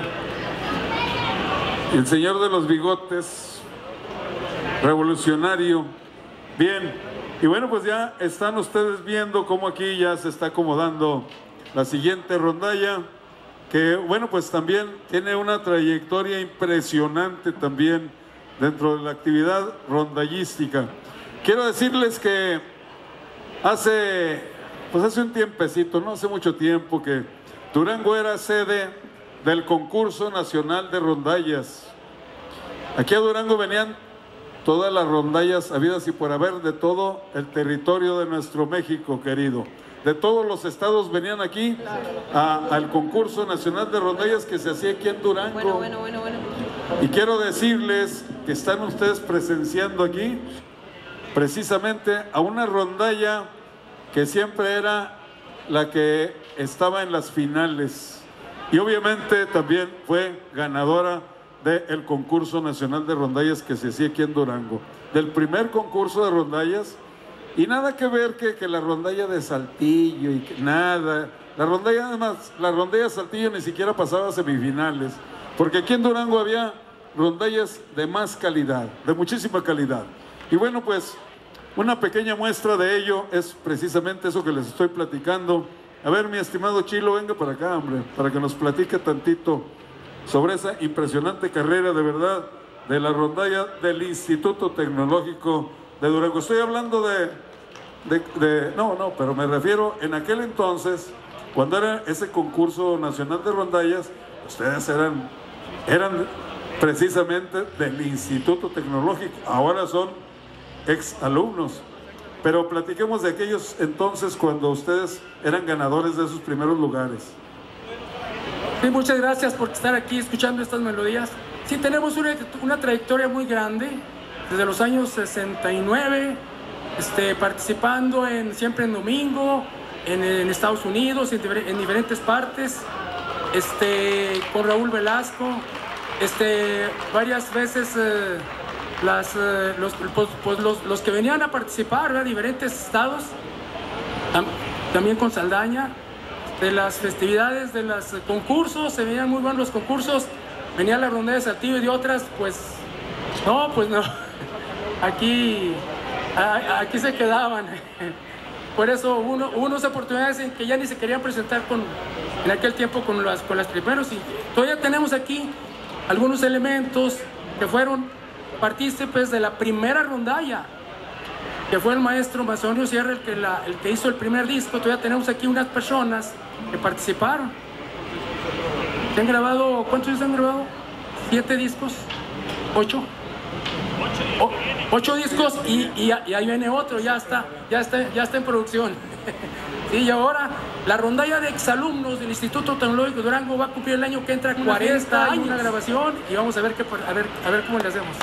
El señor de los bigotes. Revolucionario. Bien. Y bueno, pues ya están ustedes viendo cómo aquí ya se está acomodando la siguiente rondalla. Que bueno, pues también tiene una trayectoria impresionante también dentro de la actividad rondallística. Quiero decirles que hace un tiempecito, no hace mucho tiempo, que Durango era sede del concurso nacional de rondallas. Aquí a Durango venían todas las rondallas habidas y por haber de todo el territorio de nuestro México querido. De todos los estados venían aquí al concurso nacional de rondallas que se hacía aquí en Durango. Bueno. Y quiero decirles que están ustedes presenciando aquí precisamente a una rondalla que siempre era la que estaba en las finales. Y obviamente también fue ganadora del concurso nacional de rondallas que se hacía aquí en Durango. Del primer concurso de rondallas. Y nada que ver que la rondalla de Saltillo y que nada. La rondalla, además, la rondalla de Saltillo ni siquiera pasaba a semifinales. Porque aquí en Durango había rondallas de más calidad, de muchísima calidad. Y bueno, pues una pequeña muestra de ello es precisamente eso que les estoy platicando. A ver, mi estimado Chilo, venga para acá, hombre, para que nos platique tantito sobre esa impresionante carrera, de verdad, de la rondalla del Instituto Tecnológico de Durango. Estoy hablando pero me refiero en aquel entonces, cuando era ese concurso nacional de rondallas, ustedes eran precisamente del Instituto Tecnológico, ahora son ex alumnos. Pero platiquemos de aquellos entonces cuando ustedes eran ganadores de esos primeros lugares. Sí, muchas gracias por estar aquí escuchando estas melodías. Sí, tenemos una trayectoria muy grande, desde los años 69, participando siempre en domingo, en Estados Unidos, en diferentes partes, con Raúl Velasco, varias veces los que venían a participar, ¿verdad? Diferentes estados, también con Saldaña, de las festividades, de los concursos, se veían muy buenos los concursos, venía la rondalla de Saltillo y de otras, pues no, aquí se quedaban. Por eso hubo unas oportunidades en que ya ni se querían presentar en aquel tiempo con las primeros, y todavía tenemos aquí algunos elementos que fueron partícipes de la primera rondalla, que fue el maestro Macedonio Sierra el que hizo el primer disco. Todavía tenemos aquí unas personas que participaron. ¿Se han grabado? ¿Cuántos han grabado? ¿7 discos? ¿8? 8 discos y ahí viene otro, ya está en producción. Sí, y ahora la rondalla de exalumnos del Instituto Tecnológico de Durango va a cumplir el año que entra 40 años, una grabación, y vamos a ver cómo le hacemos.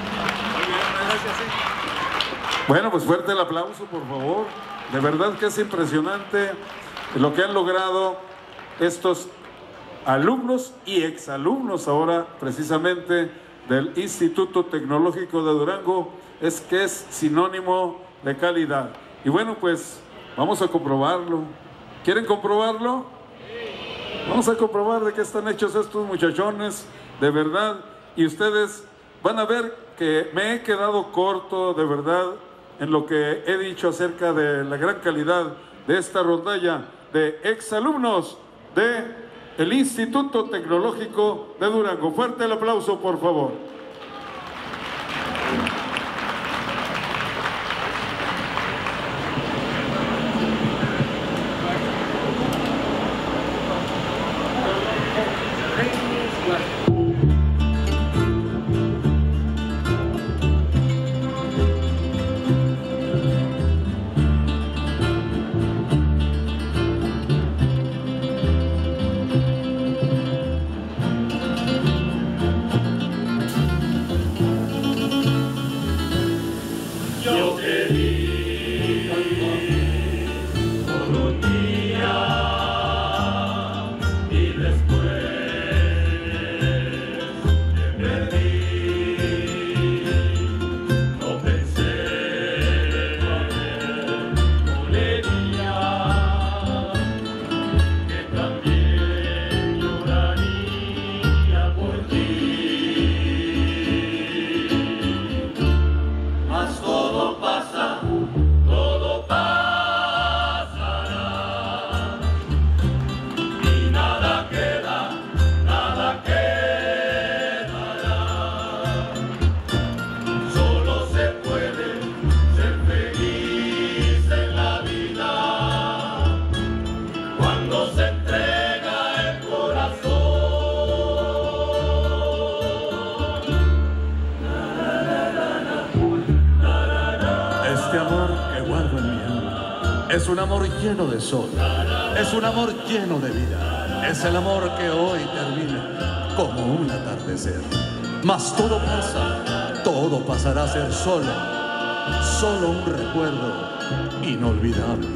Bueno, pues fuerte el aplauso, por favor. De verdad que es impresionante lo que han logrado estos alumnos y exalumnos ahora precisamente del Instituto Tecnológico de Durango, es sinónimo de calidad. Y bueno, pues vamos a comprobarlo. ¿Quieren comprobarlo? Vamos a comprobar de qué están hechos estos muchachones, de verdad. Y ustedes van a ver que me he quedado corto, de verdad, en lo que he dicho acerca de la gran calidad de esta rondalla de exalumnos del Instituto Tecnológico de Durango. Fuerte el aplauso, por favor. Es un amor lleno de sol, es un amor lleno de vida, es el amor que hoy termina como un atardecer. Mas todo pasa, todo pasará a ser solo un recuerdo inolvidable.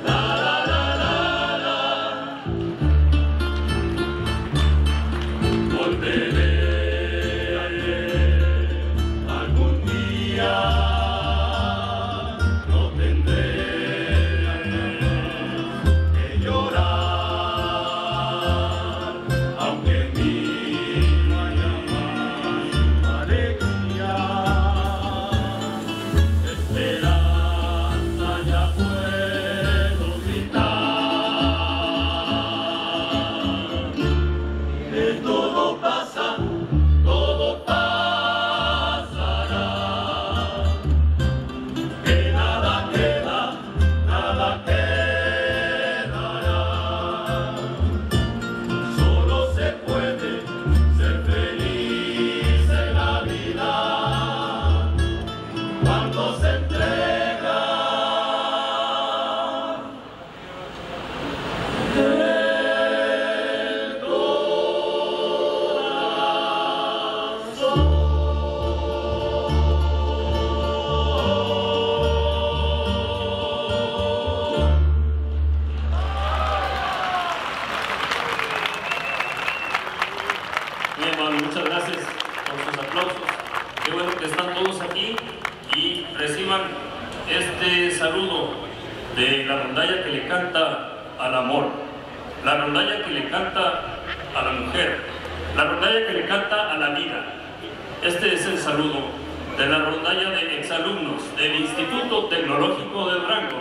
Este saludo de la rondalla que le canta al amor, la rondalla que le canta a la mujer, la rondalla que le canta a la vida. Este es el saludo de la rondalla de exalumnos del Instituto Tecnológico de Durango.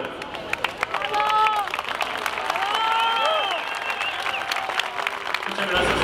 Muchas gracias.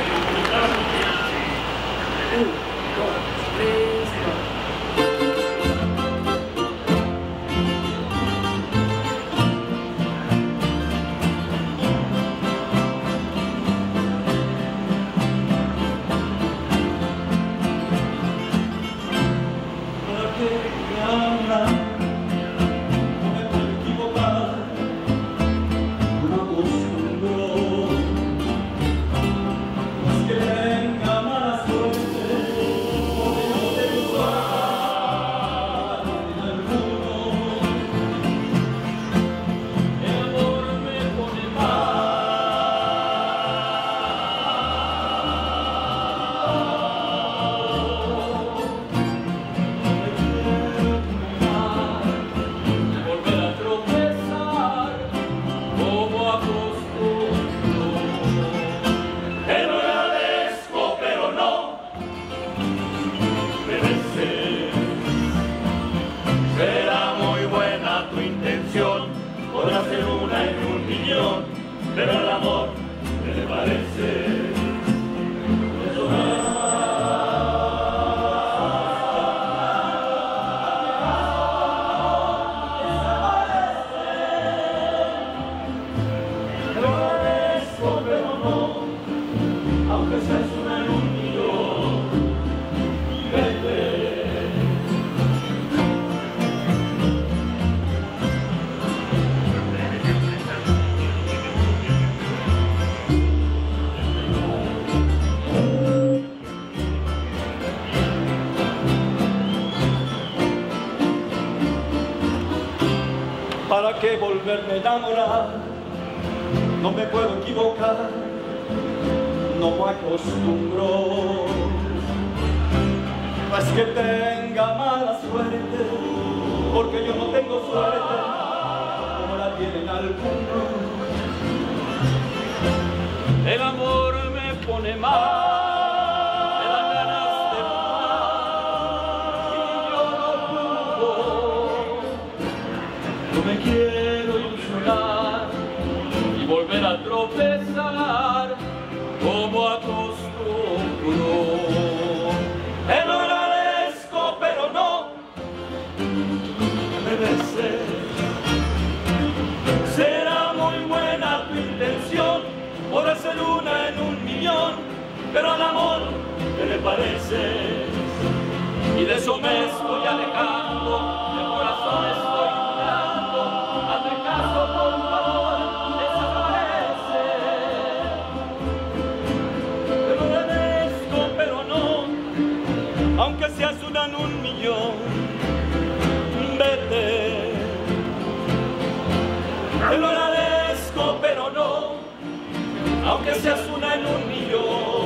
Pero el amor, ¿qué le parece? Pero no, aunque seas una en un millón, vete. ¿Para qué volverme a enamorar? No me puedo equivocar, no me acostumbro. No es que tenga mala suerte, porque yo no tengo suerte como la tienen algunos. El amor me pone mal, me dan ganas de fumar y yo no puedo. No me quiero ilusionar y volver a tropezar como acostumbro. Te lo agradezco, pero no me beses. Será muy buena tu intención, podrá ser una en un millón, pero al amor, ¿qué le parece? Y de eso me estoy alejando, de corazón estoy llorando, hazme caso por una en un millón. Vete, te lo agradezco, pero no, aunque seas una en un millón.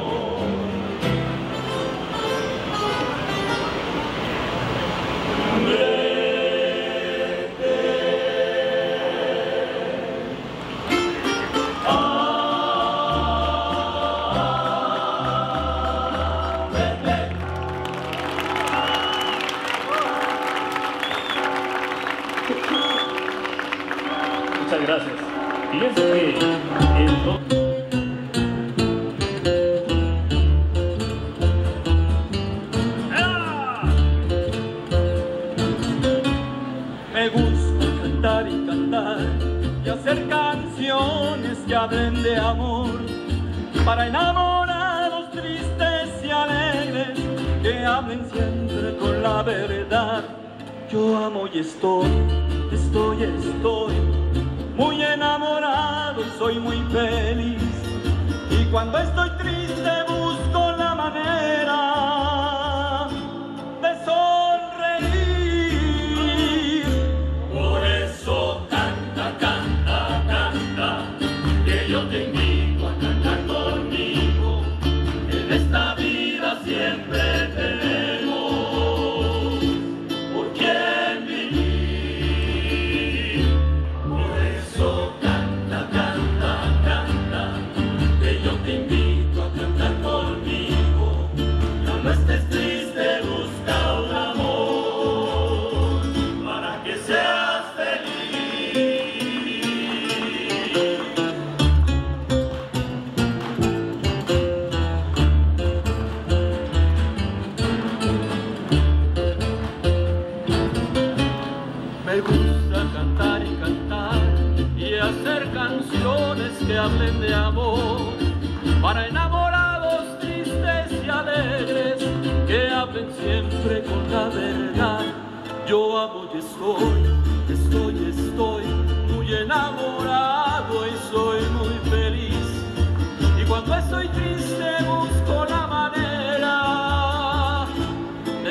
Muchas gracias. Fíjense que me gusta cantar y cantar y hacer canciones que hablen de amor para enamorados tristes y alegres que hablen siempre con la verdad. Yo amo y estoy muy enamorado y soy muy feliz, y cuando estoy triste busco la manera de sonreír. Por eso canta, canta, canta, que yo te invito a cantar conmigo. En esta vida siempre tenemos por quién vivir. Por eso canta, canta, canta, que yo te invito a cantar conmigo. Ya no estés triste, busca un amor para que seas feliz. Me gusta cantar y cantar y hacer canciones que hablen de amor para enamorados tristes y alegres que hablen siempre con la verdad. Yo amo y estoy muy enamorado y soy muy feliz, y cuando estoy triste busco la manera de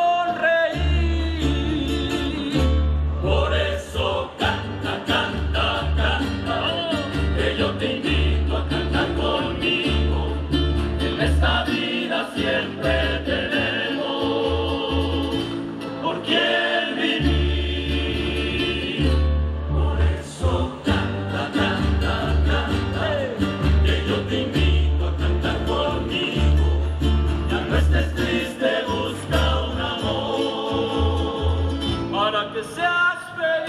sonreír. Por eso canta, canta, canta, que yo te invito a cantar conmigo. En esta vida siempre tenemos por quién vivir. Por eso canta, canta, canta, que yo te invito a cantar conmigo. Ya no estés triste, busca un amor para que seas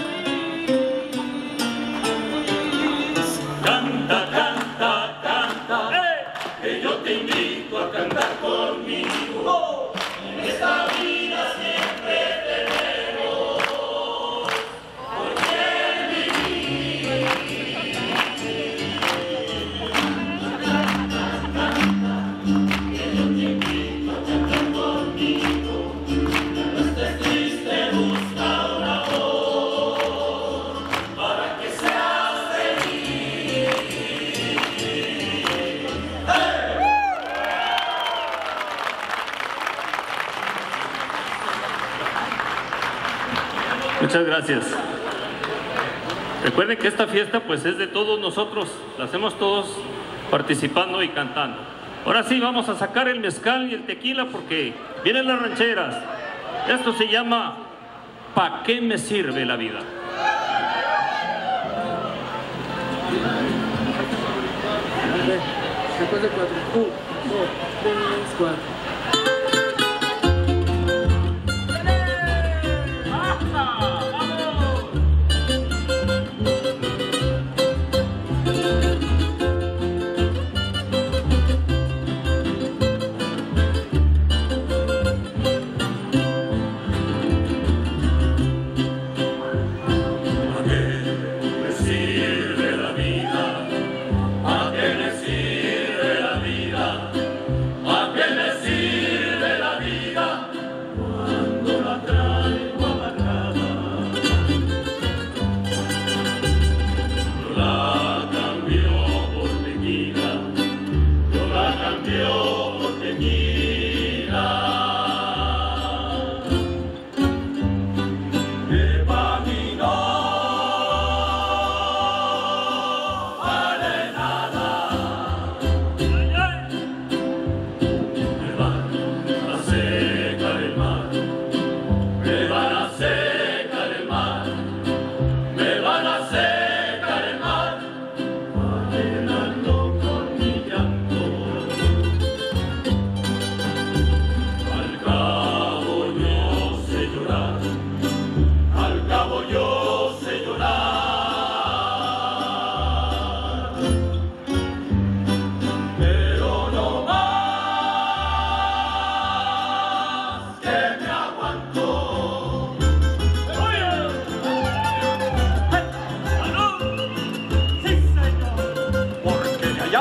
feliz. Canta, canta, canta, que yo te invito a cantar conmigo. En esta vida siempre tenemos por quién vivir. Canta, canta, que yo te invito a cantar conmigo. Ya no estés triste, busca un amor para que seas feliz. muchas gracias. Recuerden que esta fiesta pues es de todos nosotros, la hacemos todos participando y cantando. Ahora sí, vamos a sacar el mezcal y el tequila porque vienen las rancheras. Esto se llama ¿Pa' qué me sirve la vida? Después de 4. 1, 2, 3, 4. ¿A qué le sirve la vida? ¿A qué le sirve?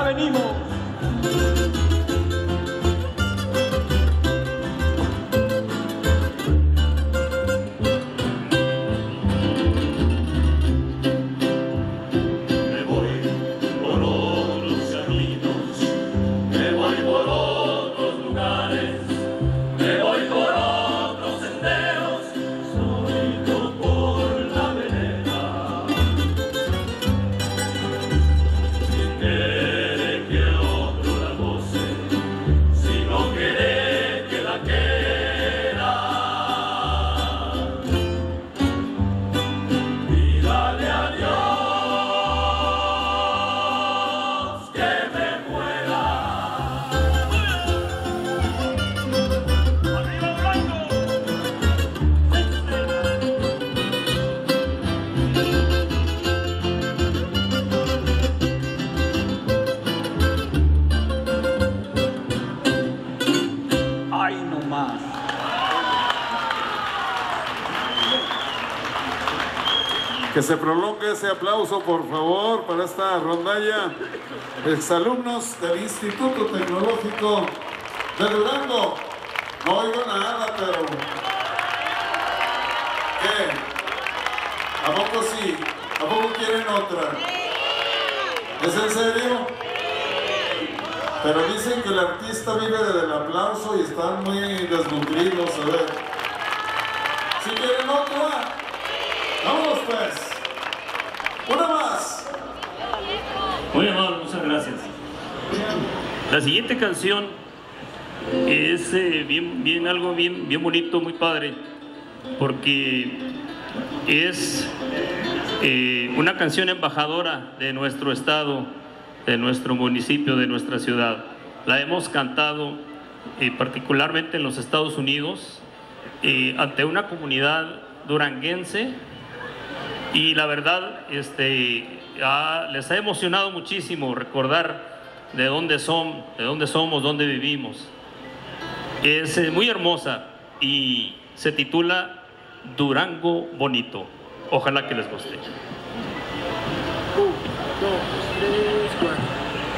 venimos. Me voy por otros caminos, me voy por otros lugares, me voy por otros senderos, solito por la vereda. Sin querer que otro la goce, si no quiere que la quiera. Dígale adiós. Ay, no más. Que se prolongue ese aplauso, por favor, para esta rondalla. Exalumnos del Instituto Tecnológico de Durango. No oigo nada, pero... ¿qué? ¿A poco sí? ¿A poco quieren otra? ¿Es en serio? Pero dicen que el artista vive del aplauso y están muy desnutridos. A ver. ¿Sí quieren otra? ¡Vamos pues! ¡Una más! Muy amable, muchas gracias. La siguiente canción es algo bien bonito, muy padre, porque es una canción embajadora de nuestro estado, de nuestro municipio, de nuestra ciudad. La hemos cantado particularmente en los Estados Unidos, ante una comunidad duranguense, y la verdad les ha emocionado muchísimo recordar de dónde somos, dónde vivimos. Es muy hermosa y se titula Durango Bonito. Ojalá que les guste. 1, 2, 3, 4.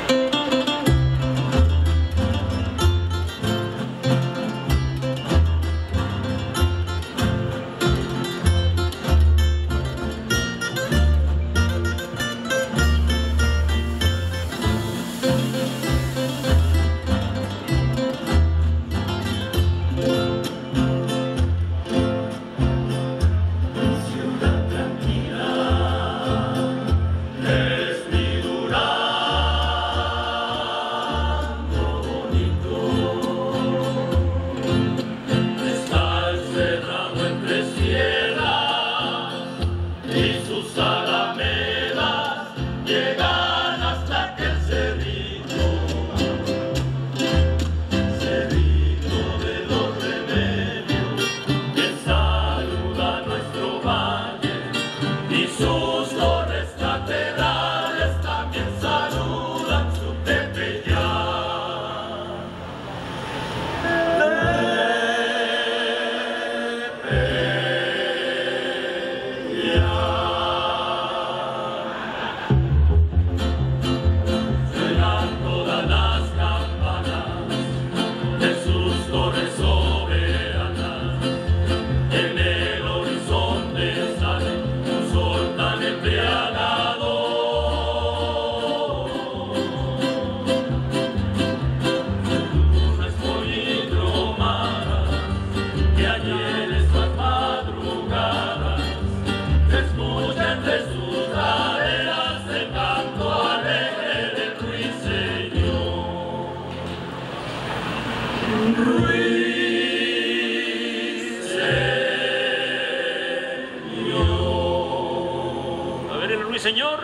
Señor.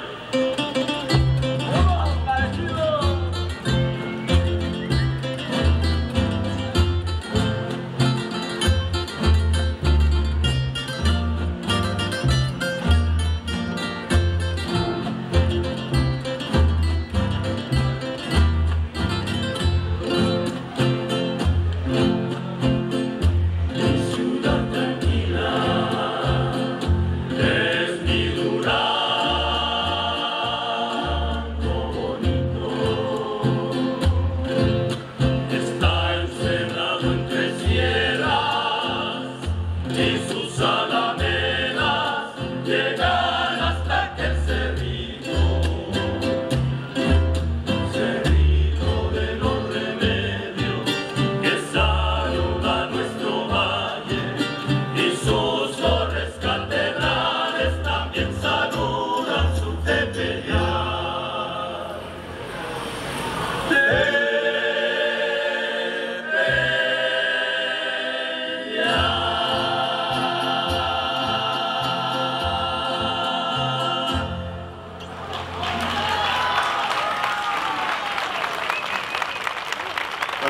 Tranquila, es mi Durango.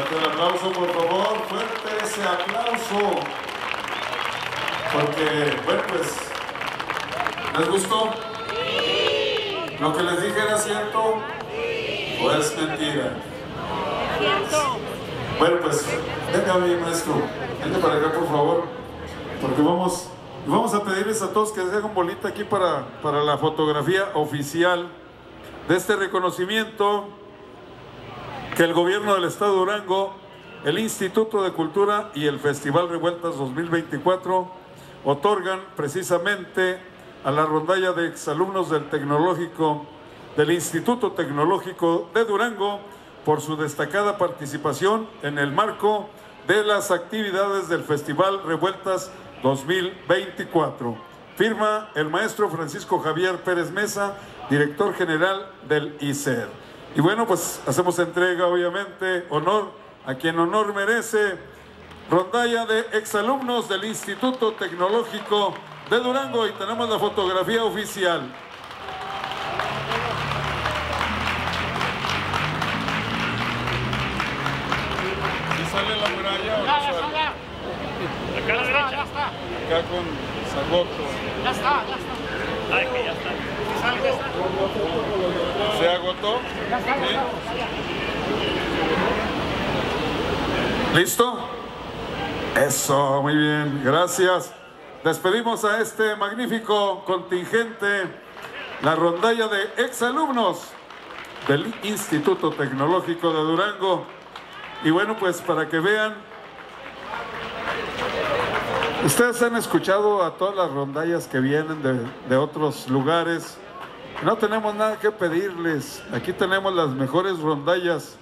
Fuerte el aplauso, por favor, fuerte ese aplauso. Porque, bueno, pues, ¿les gustó? ¿Lo que les dije era cierto o es mentira? Cierto. Bueno, pues, venga mi maestro, vente para acá, por favor, porque vamos a pedirles a todos que se hagan bolita aquí para la fotografía oficial de este reconocimiento que el gobierno del estado de Durango, el Instituto de Cultura y el Festival Revueltas 2024 otorgan precisamente a la rondalla de exalumnos del Tecnológico, del Instituto Tecnológico de Durango, por su destacada participación en el marco de las actividades del Festival Revueltas 2024. Firma el maestro Francisco Javier Pérez Mesa, director general del ICER. Y bueno, pues hacemos entrega, obviamente, honor a quien honor merece, rondalla de exalumnos del Instituto Tecnológico de Durango, y tenemos la fotografía oficial. ¿Sale la muralla o no sale? Acá a la derecha. Ya está. Acá con Zagoto. Ya está. Ay, que ya está. ¿Se agotó? Ya está. ¿Sí? ¿Listo? Eso, muy bien, gracias. Despedimos a este magnífico contingente, la rondalla de exalumnos del Instituto Tecnológico de Durango. Y bueno, pues para que vean, ustedes han escuchado a todas las rondallas que vienen de otros lugares. No tenemos nada que pedirles, aquí tenemos las mejores rondallas,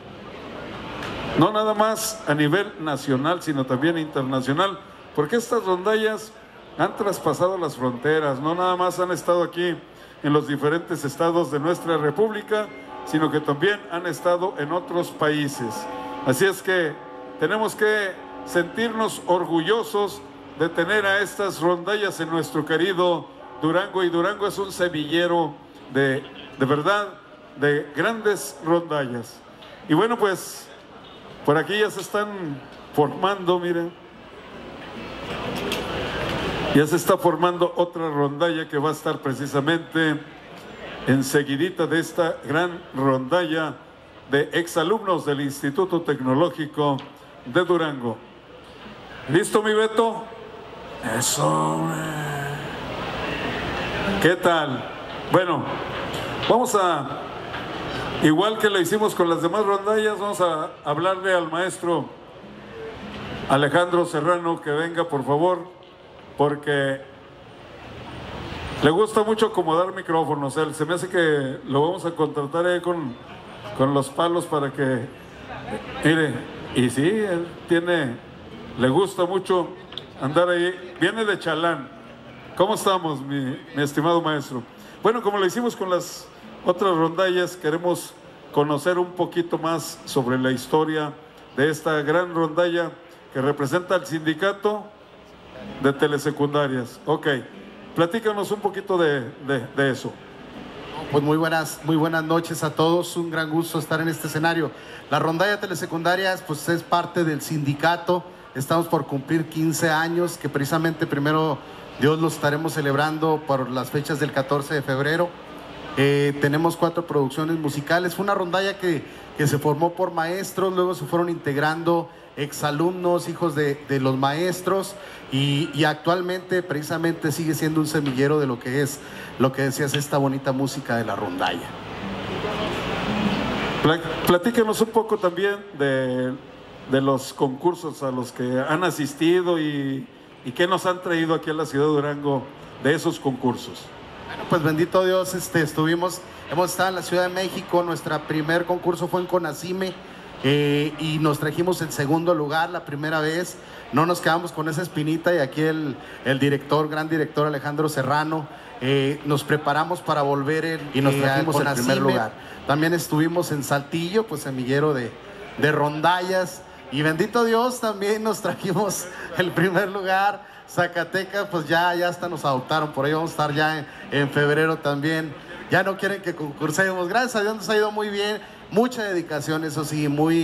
no nada más a nivel nacional, sino también internacional, porque estas rondallas han traspasado las fronteras, no nada más han estado aquí en los diferentes estados de nuestra república, sino que también han estado en otros países. Así es que tenemos que sentirnos orgullosos de tener a estas rondallas en nuestro querido Durango, y Durango es un semillero de verdad, de grandes rondallas. Y bueno, pues por aquí ya se están formando, miren, ya se está formando otra rondalla que va a estar precisamente enseguidita de esta gran rondalla de exalumnos del Instituto Tecnológico de Durango. ¿Listo, mi Beto? Eso. ¿Qué tal? Bueno, vamos a, igual que lo hicimos con las demás rondallas, vamos a hablarle al maestro Alejandro Serrano que venga, por favor, porque le gusta mucho acomodar micrófonos. Él se me hace que lo vamos a contratar ahí con los palos para que, mire, y sí, él le gusta mucho andar ahí, viene de Chalán. ¿Cómo estamos, mi estimado maestro? Bueno, como lo hicimos con las otras rondallas, queremos conocer un poquito más sobre la historia de esta gran rondalla que representa al sindicato de telesecundarias. Ok, platícanos un poquito de eso. Pues muy buenas noches a todos, un gran gusto estar en este escenario. La rondalla de telesecundarias pues es parte del sindicato, estamos por cumplir 15 años, que precisamente primero Dios los estaremos celebrando por las fechas del 14 de febrero. Tenemos 4 producciones musicales, fue una rondalla que se formó por maestros, luego se fueron integrando exalumnos, hijos de los maestros, y actualmente precisamente sigue siendo un semillero de lo que decías, esta bonita música de la rondalla. Platícanos un poco también de los concursos a los que han asistido y qué nos han traído aquí a la ciudad de Durango de esos concursos. Bueno, pues bendito Dios, hemos estado en la Ciudad de México, nuestro primer concurso fue en Conacime, y nos trajimos el segundo lugar la primera vez. No nos quedamos con esa espinita, y aquí el gran director Alejandro Serrano, nos preparamos para volver y nos trajimos el primer lugar. También estuvimos en Saltillo, pues semillero de rondallas, y bendito Dios también nos trajimos el primer lugar. Zacatecas, pues ya hasta nos adoptaron, por ahí vamos a estar ya en febrero también. Ya no quieren que concursemos, gracias a Dios nos ha ido muy bien, mucha dedicación, eso sí, muy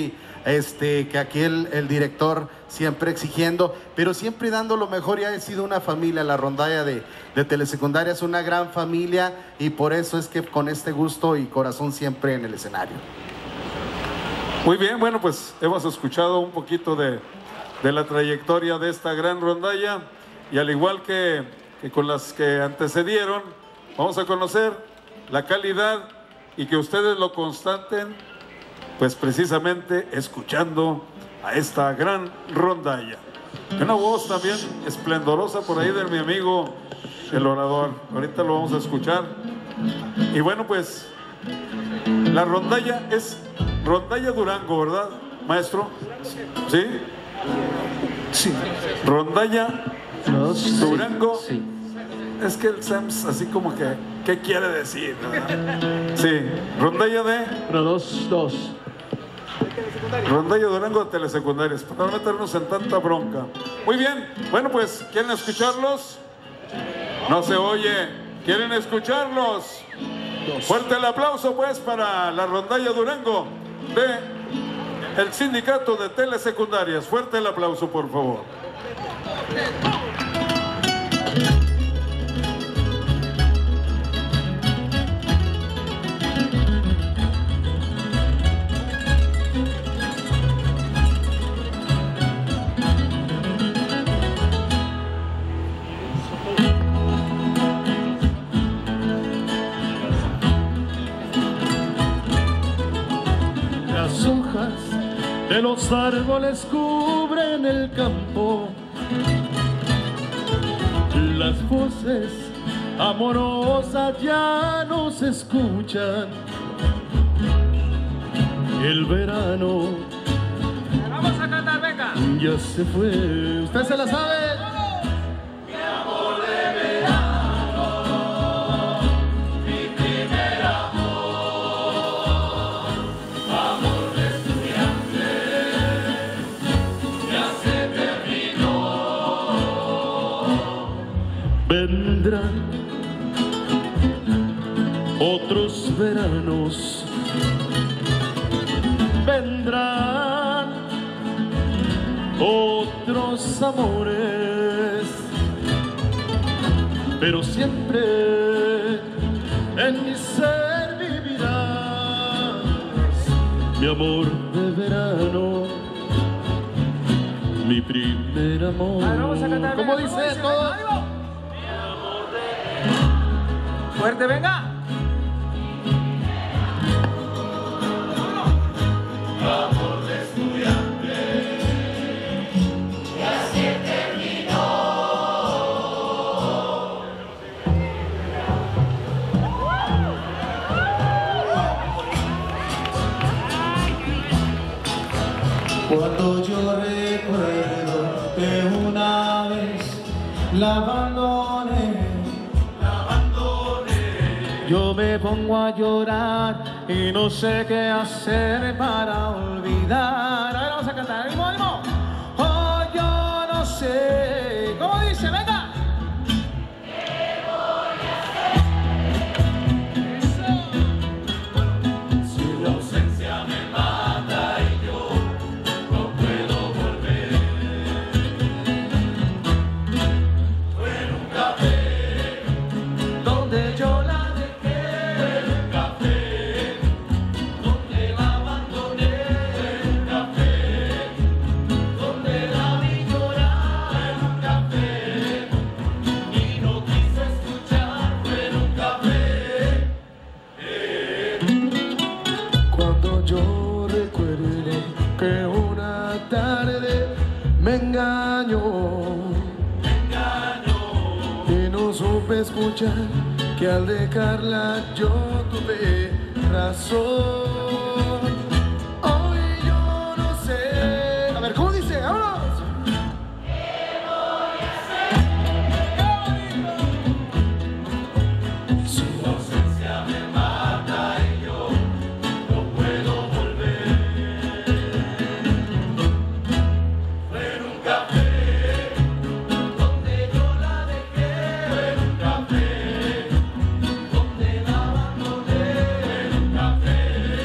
que aquí el director siempre exigiendo, pero siempre dando lo mejor. Ya ha sido una familia, la rondalla de Telesecundaria es una gran familia, y por eso es que con este gusto y corazón siempre en el escenario. Muy bien, bueno, pues hemos escuchado un poquito de la trayectoria de esta gran rondalla, y al igual que con las que antecedieron, vamos a conocer la calidad y que ustedes lo constaten, pues precisamente escuchando a esta gran rondalla. Una voz también esplendorosa por ahí de mi amigo el orador, ahorita lo vamos a escuchar. Y bueno, pues la rondalla es Rondalla Durango, ¿verdad, maestro? ¿Sí? Sí. Rondalla Durango. Sí. Es que el SEMS así como que, ¿qué quiere decir? Sí, rondalla de... dos. Rondalla Durango de Telesecundarias, para no meternos en tanta bronca. Muy bien, bueno, pues, ¿quieren escucharlos? No se oye, ¿quieren escucharlos? Fuerte el aplauso, pues, para la Rondalla Durango de el Sindicato de Telesecundarias. Fuerte el aplauso, por favor. Las hojas de los árboles cubren el campo, las voces amorosas ya no se escuchan. El verano Vamos a cantar, venga. ya se fue. ¿Usted se la sabe? Mi amor de verano, mi primer amor, amor de estudiante, ya se terminó. Vendrán otros veranos, vendrán otros amores, pero siempre en mi ser vivirás, mi amor de verano, mi primer amor. Vamos a cantar, ¿Cómo venga, dice todo? Fuerte, venga. Amor de estudiante, ya se terminó. Cuando yo recuerdo que una vez la abandoné, yo me pongo a llorar y no sé qué hacer para olvidar. A ver, vamos a cantar. ¡Ánimo, ánimo! Oh, yo no sé. ¿Cómo dice? Venga. Si la ausencia me mata y yo no puedo volver. Fue en un café donde yo la dejé, fue en un café donde la abandoné, fue en un café donde la vi llorar, fue en un café y no quise escuchar, fue en un café. Cuando yo recuerdo que una tarde me engañó y no supe escuchar que al dejarla yo tuve razón. Hoy yo no sé. A ver, ¿cómo dice? ¡Vámonos! Su ausencia me mata y yo no puedo volver. Fue en un café donde yo la dejé, fue en un café donde la abandoné, fue en un café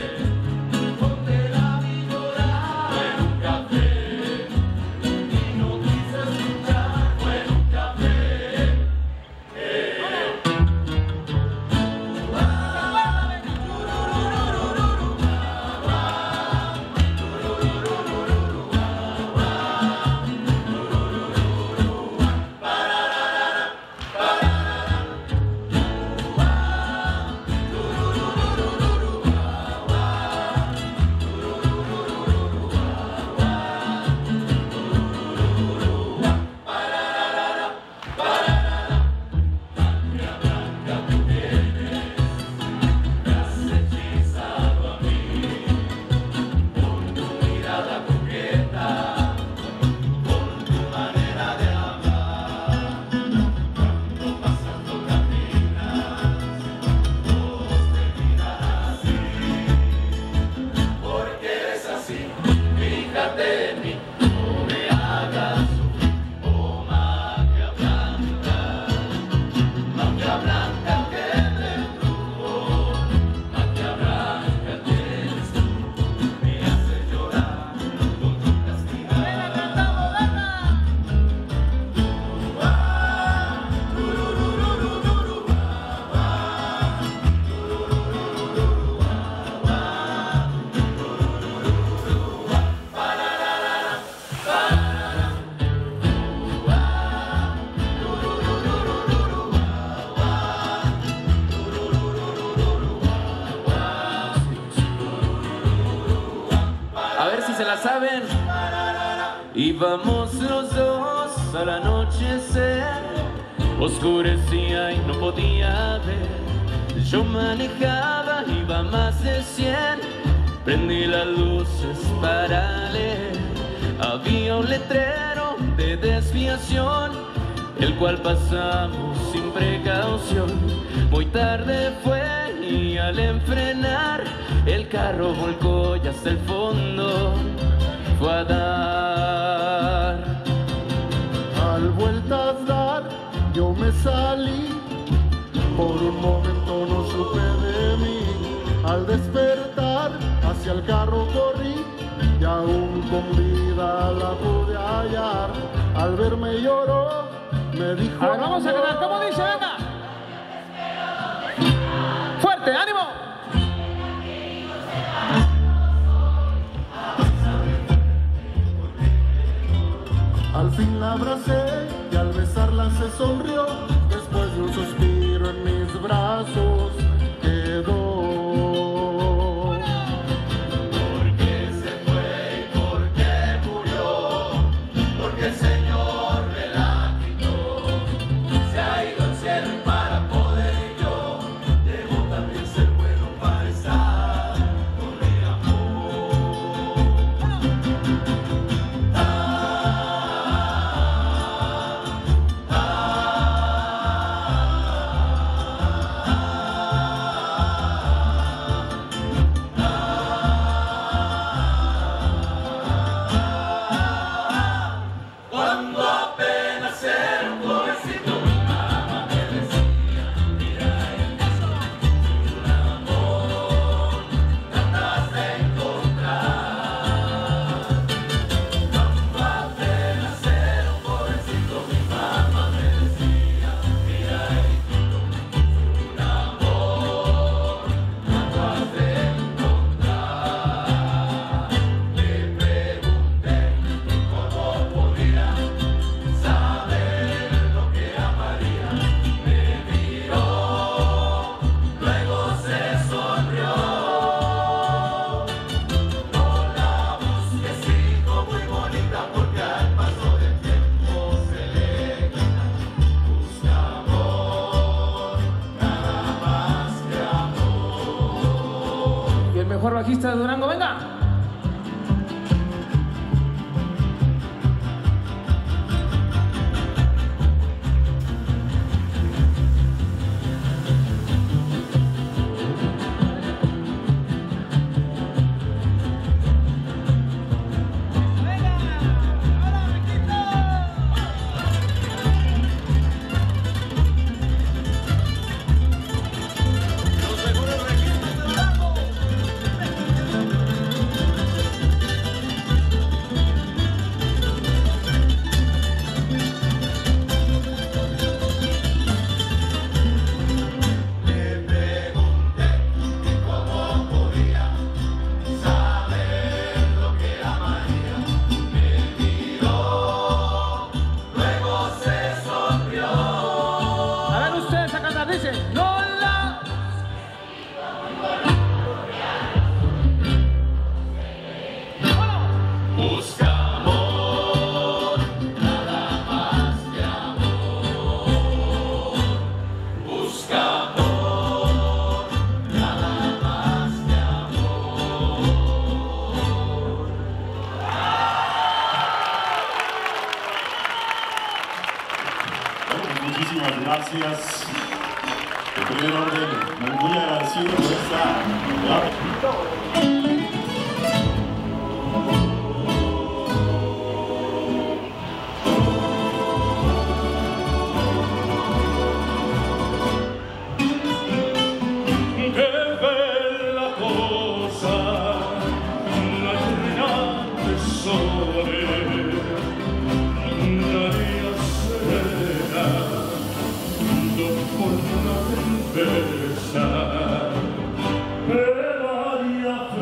vas a ver. Íbamos los dos al anochecer, oscurecía y no podía ver. Yo manejaba, iba más de 100, prendí las luces para leer. Había un letrero de desviación, el cual pasamos sin precaución. Muy tarde fue y al enfrenar el carro volcó y hasta el fondo fue a dar. Al vueltas dar yo me salí, por un momento no supe de mí. Al despertar hacia el carro corrí y aún con vida la pude hallar. Al verme lloró, me dijo... A ver, vamos a cantar, ¿cómo dice? Venga. Fuerte, ánimo. Al fin la abracé y al besarla se sonrió. Después de un suspiro en mis brazos quedó. ¿Por qué se fue y por qué murió? Porque el Señor me la quitó. Se ha ido al cielo y para poder y yo debo también ser bueno para estar con el amor. Cuando apenas era un jovencito, mi mamá me decía: mira, un amor tratas de encontrar. Cuando apenas era un jovencito, mi mamá me decía: mira, un amor tratas de encontrar. Le pregunté cómo podía saber lo que amaría. Me miró, luego se sonrió. No la busques, hijo, muy bonita, porque al paso del tiempo se le quita. Busca amor, nada más que amor. Y el mejor bajista de Durango, venga. Le pregunté cómo podía saber lo que amaría. Me miró, luego se sonrió. A ver ustedes a cantar, dice. No la... Busca amor, nada más que amor. Busca amor, nada más que amor. Bueno, pues muchísimas gracias. En primer orden, muy agradecido por esta... Qué bella cosa, la luna de sole, una día serena, dopo una tempesta, per aria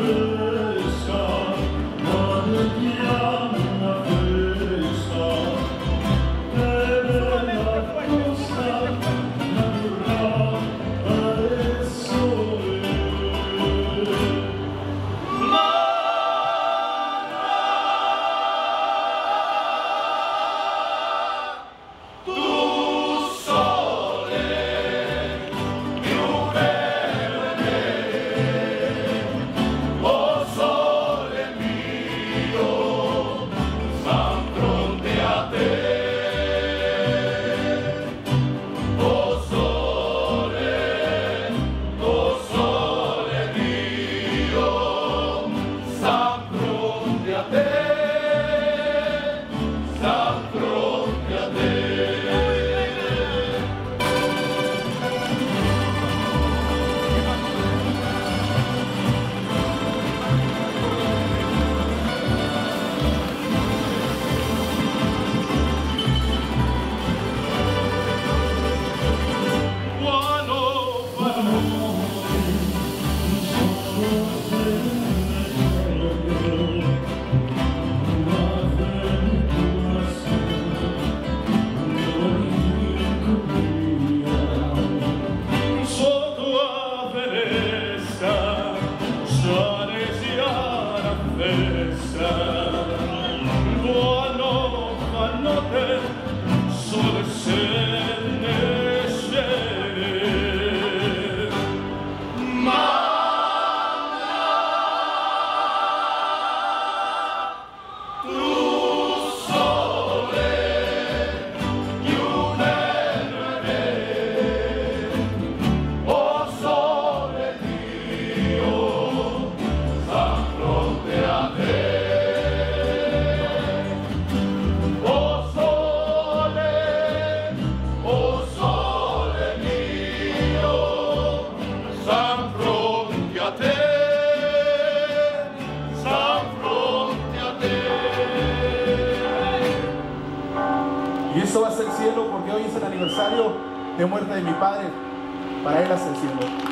Y eso va a ser cielo porque hoy es el aniversario de muerte de mi padre. Para él hace el cielo.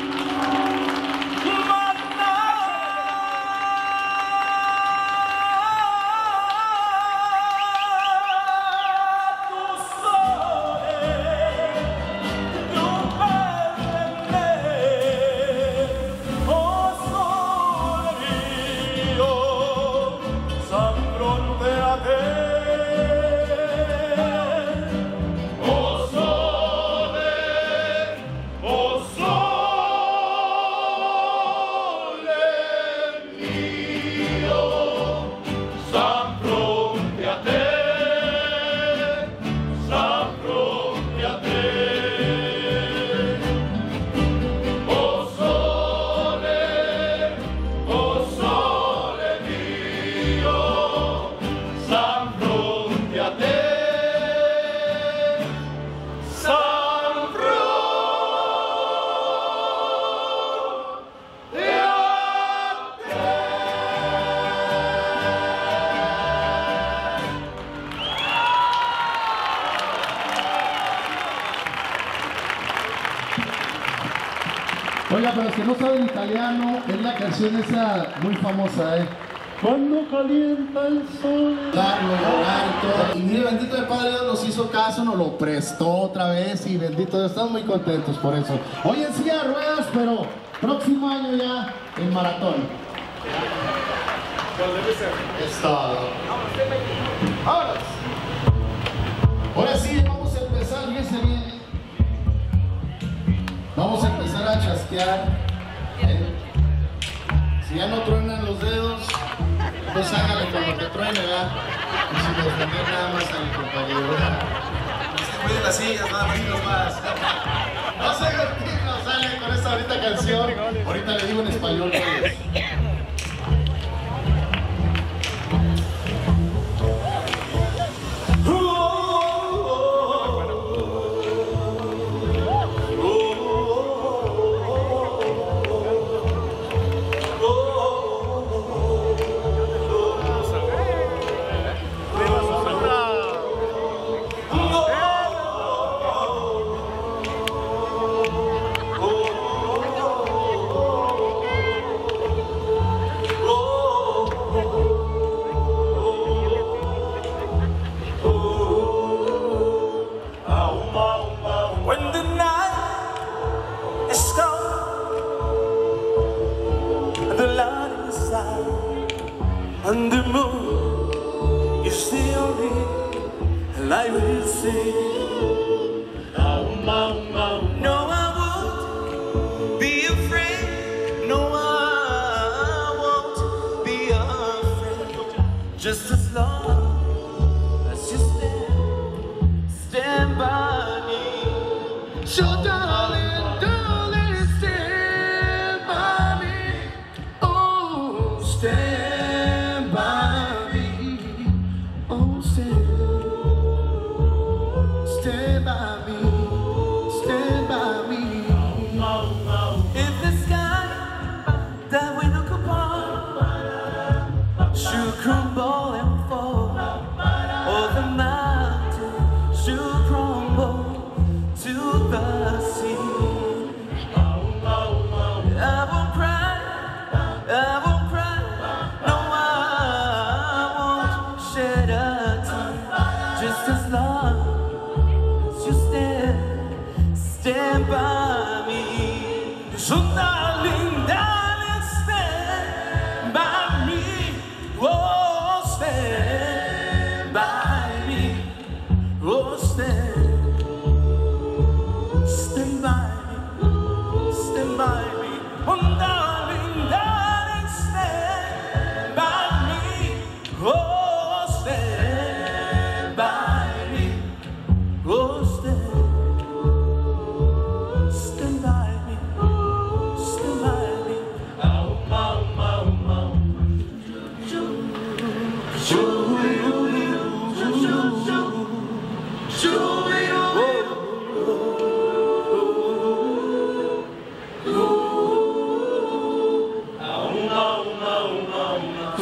Oiga, pero los que no saben italiano, es la canción esa muy famosa, ¿eh? Cuando calienta el sol. Largo, todo. Y mire, bendito el Padre Dios nos hizo caso, nos lo prestó otra vez y bendito Dios, estamos muy contentos por eso. Hoy en silla de ruedas, pero próximo año ya en maratón. ¿Cuál debe ser? Es todo. Vámonos. Ahora sí, vamos a empezar, fíjense bien. Vamos a empezar a chasquear. Si ya no truenan los dedos, pues hágale con lo que truene, ¿verdad? Y sin defender nada más a mi compañero. No se cuiden las sillas, nada más y los más. No sé qué nos sale con esta ahorita canción. Ahorita le digo en español qué es. And the moon is the only light we'll see. No, I won't be afraid. No, I won't be afraid. Just as long as you stand by me. So darling, darling, stand by me. Oh, stand. Crumble and fall.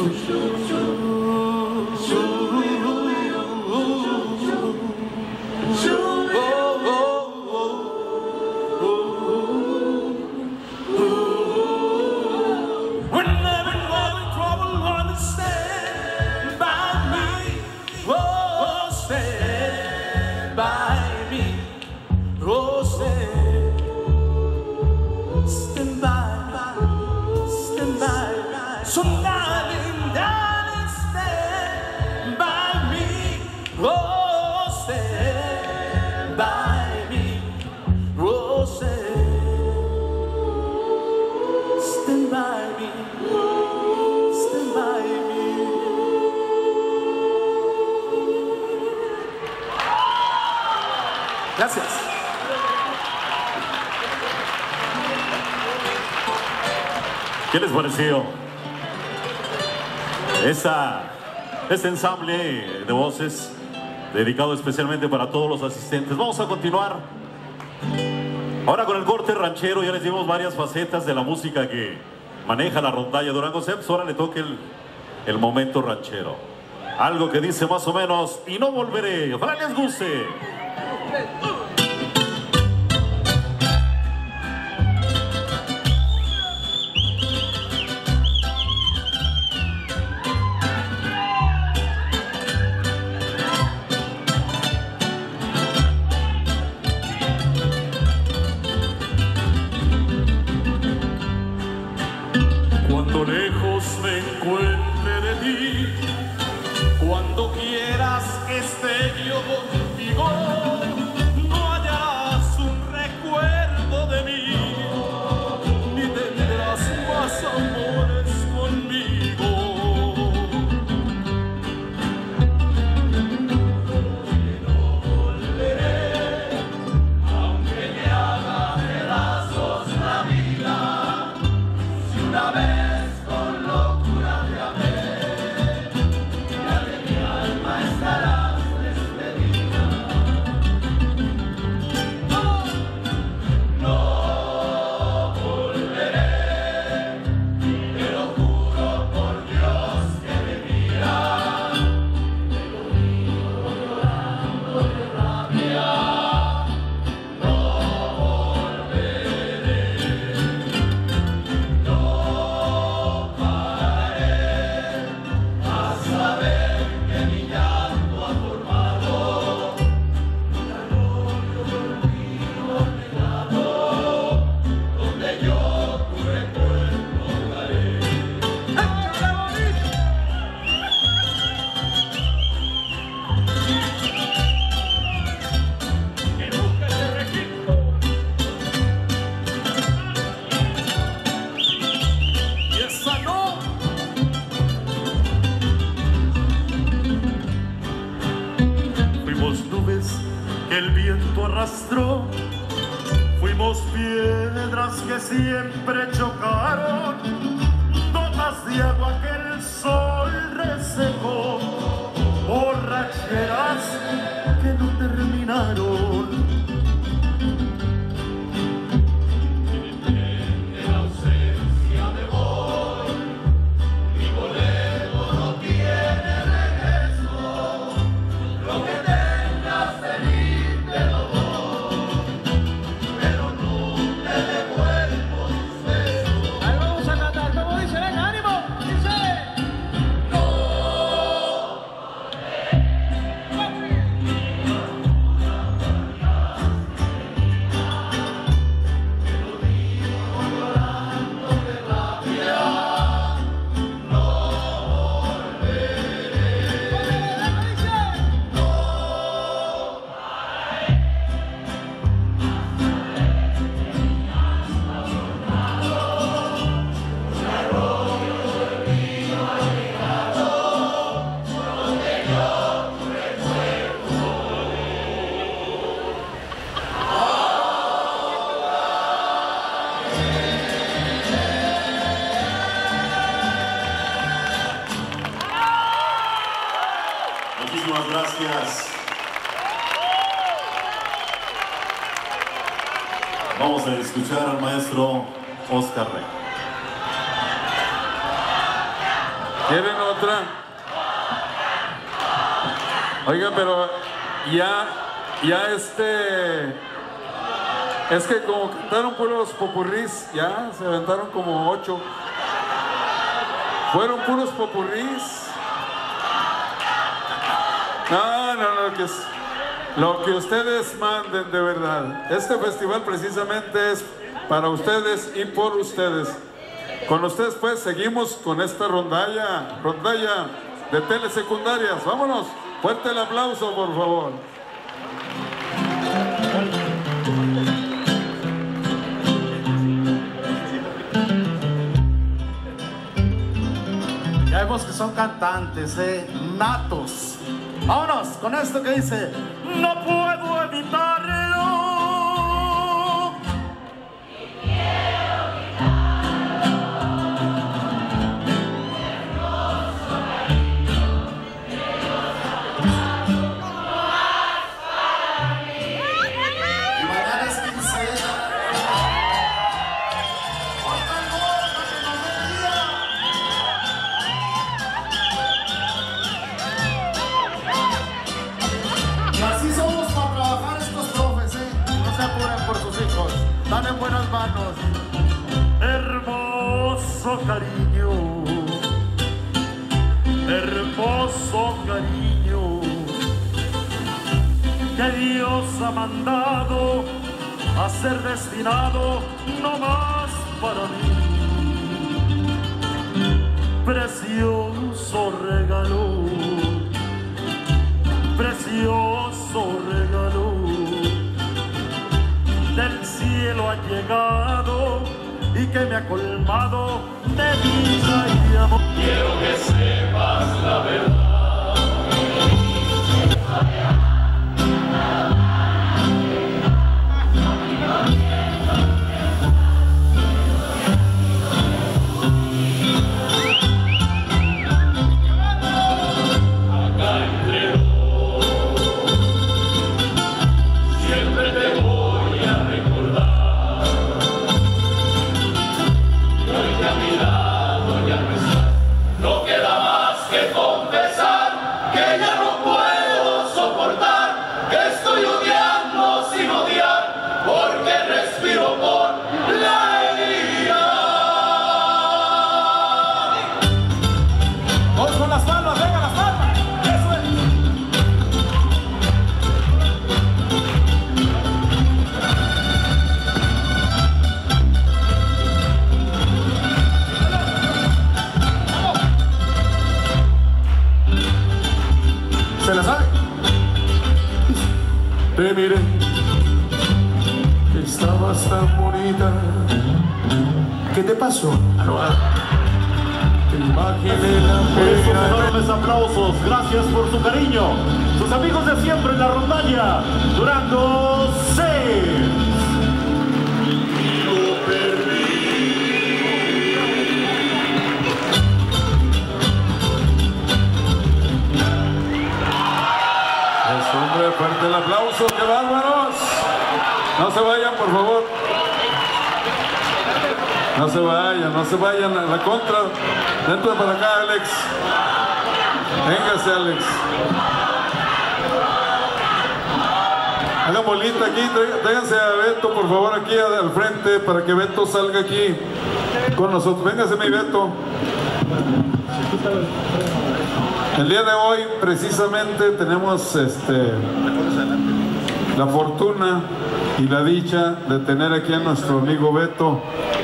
Gracias. ¿Qué les pareció? Este ensamble de voces dedicado especialmente para todos los asistentes. Vamos a continuar ahora con el corte ranchero. Ya les dimos varias facetas de la música que maneja la rondalla Durango Seps. Ahora le toca el momento ranchero. Algo que dice más o menos: y no volveré. Ojalá les guste. Cuando lejos me encuentre de ti, cuando quieras que esté yo contigo, no hallarás un recuerdo de mí, ni tendrás más amores conmigo. No volveré, aunque me haga pedazos la vida, si una vez el viento arrastró, fuimos piedras que siempre chocaron, gotas de agua que el sol resecó, borracheras que no terminaron. En ausencia me voy, mi boleto no tiene regreso, lo que tengas de mí te lo doy, pero no te devuelvo tus besos. Ahí vamos a cantar, ¿cómo dice? ¡Venga, ánimo! ¡Dice! Muchísimas gracias. Vamos a escuchar al maestro Oscar Rey. ¿Quieren otra? Oiga, pero ya es que como cantaron puros popurrís, ya se aventaron como 8. Fueron puros popurrís. No, lo que ustedes manden, de verdad. Este festival precisamente es para ustedes y por ustedes. Con ustedes pues seguimos con esta rondalla de telesecundarias. Vámonos, fuerte el aplauso por favor. Ya vemos que son cantantes, natos. Vámonos con esto que dice: no puedo evitarlo. Están en buenas manos. Hermoso cariño, hermoso cariño, que Dios ha mandado a ser destinado no más para mí. Precioso regalo, precioso regalo, del cielo ha llegado y que me ha colmado de dicha y amor. Quiero que sepas la verdad. ¿Se la sabe? Te miré, que estabas tan bonita. ¿Qué te pasó? Te imaginé la Por esos enormes aplausos, gracias por su cariño. Sus amigos de siempre en la rondalla, Durango 6. Hombre, fuerte el aplauso, ¡qué bárbaros! No se vayan, por favor. No se vayan a la contra. Dentro para acá, Alex. Véngase, Alex. Hagan bolita aquí, tráiganse a Beto, por favor, aquí al frente, para que Beto salga aquí con nosotros. Véngase, mi Beto. El día de hoy precisamente tenemos la fortuna y la dicha de tener aquí a nuestro amigo Beto.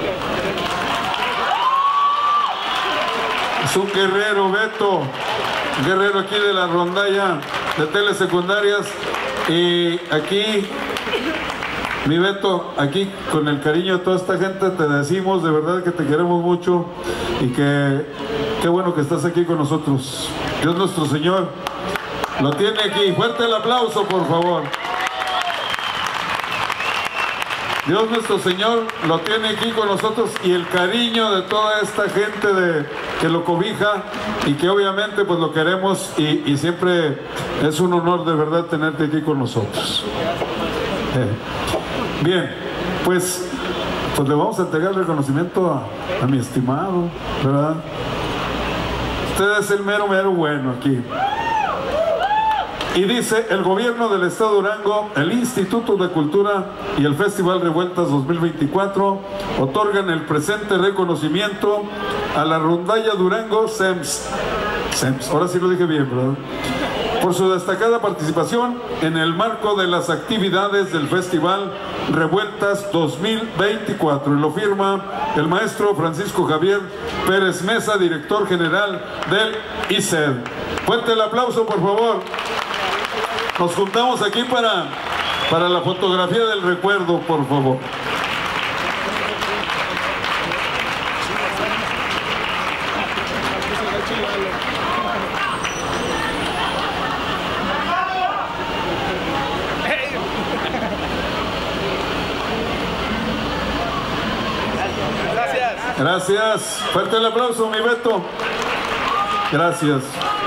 Es un guerrero, Beto, un guerrero aquí de la rondalla de telesecundarias. Y aquí, mi Beto, aquí con el cariño de toda esta gente te decimos de verdad que te queremos mucho y que qué bueno que estás aquí con nosotros. Dios nuestro Señor lo tiene aquí. Fuerte el aplauso, por favor. Dios nuestro Señor lo tiene aquí con nosotros y el cariño de toda esta gente que lo cobija y que obviamente pues lo queremos y siempre es un honor de verdad tenerte aquí con nosotros. Bien, pues le vamos a entregar el reconocimiento a mi estimado, ¿verdad? Usted es el mero bueno aquí. Y dice: el gobierno del estado de Durango, el Instituto de Cultura y el Festival Revueltas 2024 otorgan el presente reconocimiento a la Rondalla Durango SEMS, ahora sí lo dije bien, ¿verdad?, por su destacada participación en el marco de las actividades del Festival Revueltas 2024. Y lo firma el maestro Francisco Javier Pérez Mesa, director general del ICED. Fuerte el aplauso, por favor. Nos juntamos aquí para la fotografía del recuerdo, por favor. Gracias. Fuerte el aplauso, mi Beto. Gracias.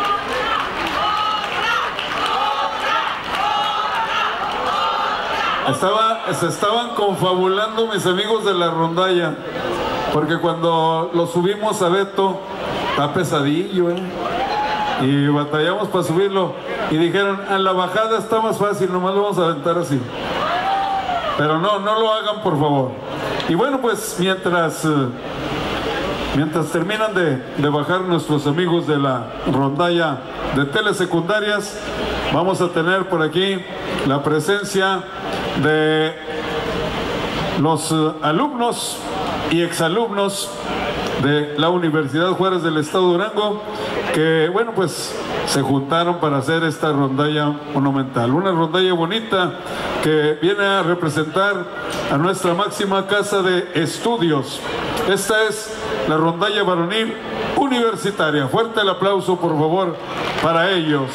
Se estaban confabulando mis amigos de la rondalla, porque cuando lo subimos a Beto, está pesadillo, y batallamos para subirlo, y dijeron: a la bajada está más fácil, nomás lo vamos a aventar así. Pero no lo hagan, por favor. Y bueno, pues mientras terminan de bajar nuestros amigos de la rondalla de telesecundarias, vamos a tener por aquí la presencia de los alumnos y exalumnos de la Universidad Juárez del Estado de Durango, que bueno, pues se juntaron para hacer esta rondalla monumental, una rondalla bonita que viene a representar a nuestra máxima casa de estudios. Esta es la rondalla varonil universitaria. Fuerte el aplauso, por favor, para ellos.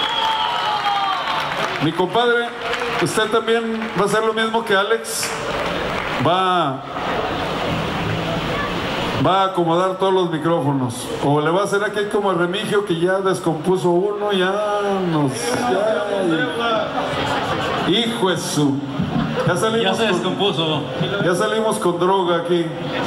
Mi compadre, usted también va a hacer lo mismo que Alex, va a acomodar todos los micrófonos, o le va a hacer aquí como el Remigio, que ya descompuso uno, hijo de su, ya se descompuso, ya salimos con droga aquí.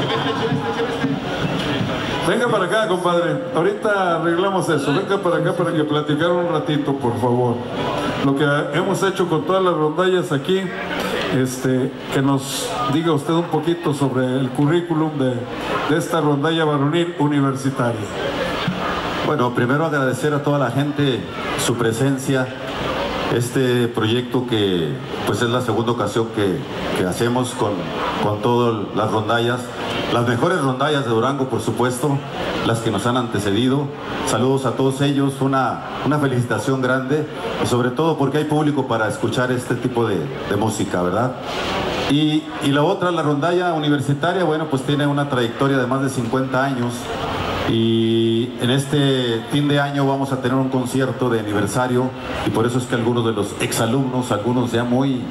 Venga para acá, compadre, ahorita arreglamos eso. Venga para acá para que platicar un ratito, por favor, lo que hemos hecho con todas las rondallas aquí. Que nos diga usted un poquito sobre el currículum de esta rondalla varonil universitaria. Bueno, primero agradecer a toda la gente su presencia. Este proyecto que pues es la segunda ocasión que hacemos con todas las rondallas, las mejores rondallas de Durango, por supuesto, las que nos han antecedido. Saludos a todos ellos, una felicitación grande, y sobre todo porque hay público para escuchar este tipo de música, ¿verdad? Y la otra, la rondalla universitaria, bueno, pues tiene una trayectoria de más de 50 años, y en este fin de año vamos a tener un concierto de aniversario, y por eso es que algunos de los exalumnos, algunos ya muy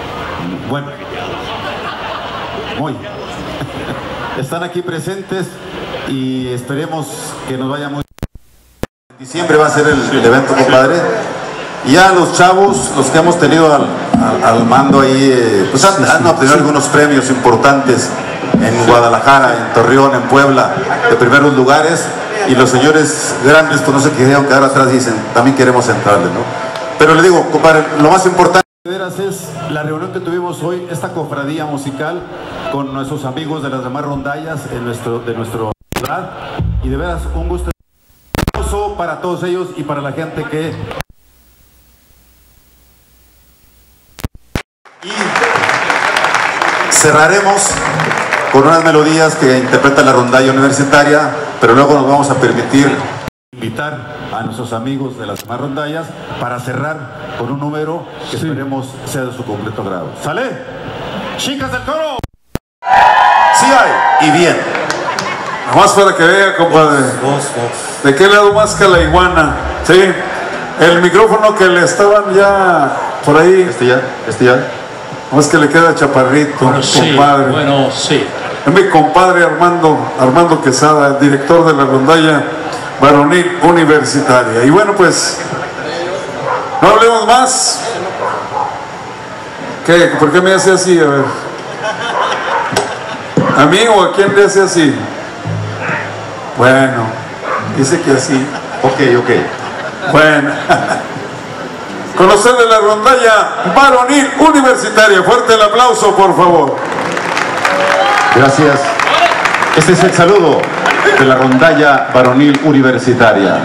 están aquí presentes, y esperemos que nos vaya muy bien. En diciembre va a ser el evento, compadre. Y ya los chavos, los que hemos tenido al mando ahí, pues han obtenido algunos premios importantes en Guadalajara, en Torreón, en Puebla, de primeros lugares, y los señores grandes pues no se quisieron quedar atrás, dicen, también queremos entrarle, ¿no? Pero le digo, compadre, lo más importante de veras es la reunión que tuvimos hoy, esta cofradía musical con nuestros amigos de las demás rondallas de nuestro ciudad, y de veras un gusto para todos ellos y para la gente que... Y cerraremos con unas melodías que interpreta la rondalla universitaria, pero luego nos vamos a permitir invitar a nuestros amigos de las demás rondallas para cerrar con un número que esperemos sea de su completo grado. ¿Sale? Chicas del coro. Sí hay, y bien. Nomás para que vea, compadre. ¿De qué lado más que la iguana? Sí. El micrófono que le estaban ya por ahí. Este ya. No es que le queda chaparrito, bueno, compadre. Sí, bueno, sí. Es mi compadre Armando Quesada, el director de la rondalla varonil universitaria. Y bueno, pues, no hablemos más. ¿Qué? ¿Por qué me hace así? A ver. ¿A mí o a quién le hace así? Bueno, Dice que así. Ok. Bueno. Con ustedes la rondalla varonil universitaria. Fuerte el aplauso, por favor. Gracias. Este es el saludo de la rondalla varonil universitaria.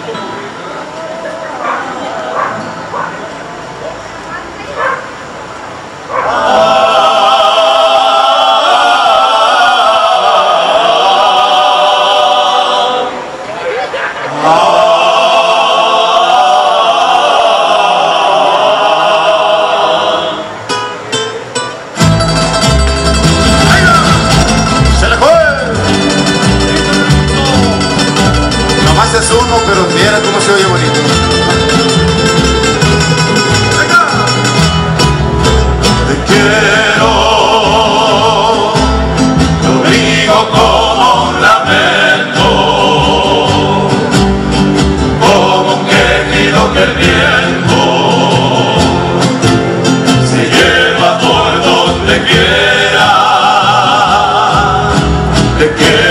Es uno, pero mira cómo se oye bonito. ¡Venga! Te quiero, lo digo como un lamento, como un quejido que el viento se lleva por donde quiera. Te quiero.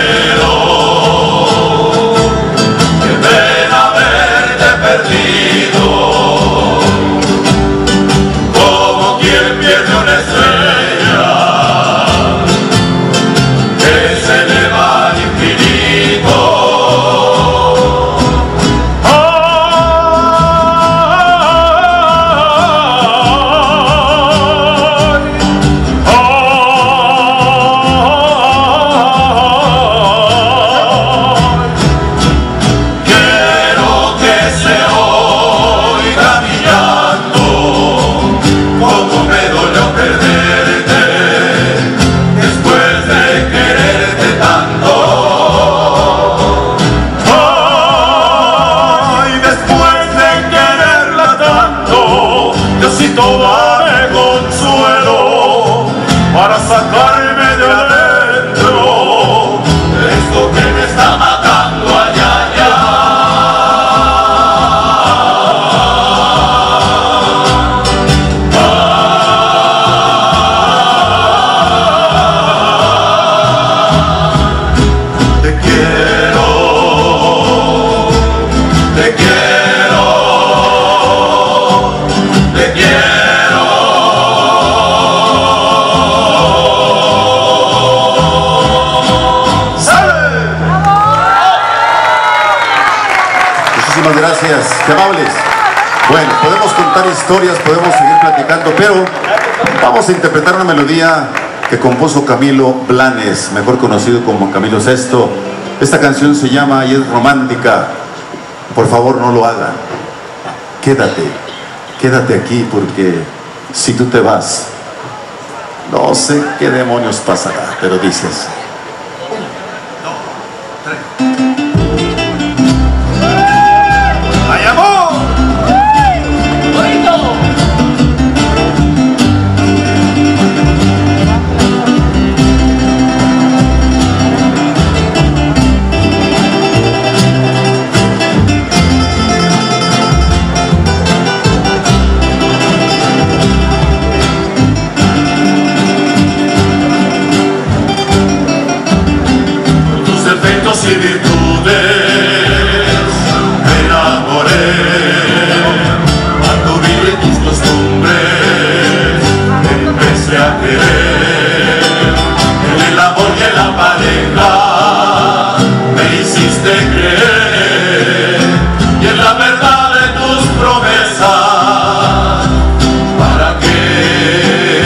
Como quien pierde una estrella que se eleva al infinito. Quiero que se oiga mi llanto, como me dolió perderte, después de quererte tanto. Ay, después de quererla tanto, Diosito dame consuelo para sacarme de adentro esto que me está matando allá. Gracias, qué amables. Bueno, podemos contar historias, podemos seguir platicando, pero vamos a interpretar una melodía que compuso Camilo Blanes, mejor conocido como Camilo Sesto. Esta canción se llama y es romántica. Por favor, no lo hagan. Quédate aquí, porque si tú te vas, no sé qué demonios pasará, pero dices. ¡Ay, amor! ¡Bonito! Tus defectos y virtudes a querer. En el amor y en la pareja me hiciste creer, y en la verdad de tus promesas, ¿para qué?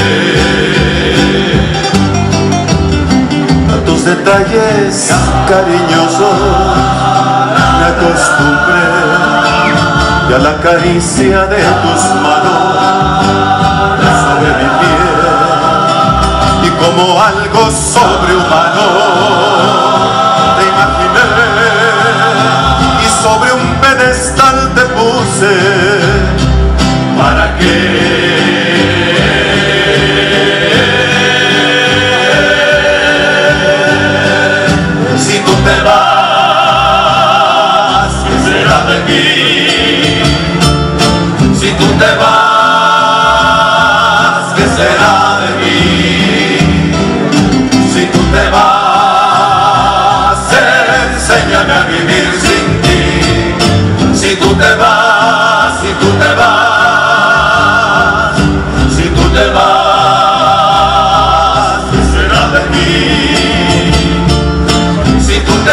A tus detalles cariñosos me acostumbré, y a la caricia de tus manos sobre mi piel, como algo sobrehumano te imaginé, y sobre un pedestal te puse. ¿Para qué? Si tú te vas, ¿qué será de mí? Si tú te vas, ¿qué será de mí? Si tú te vas,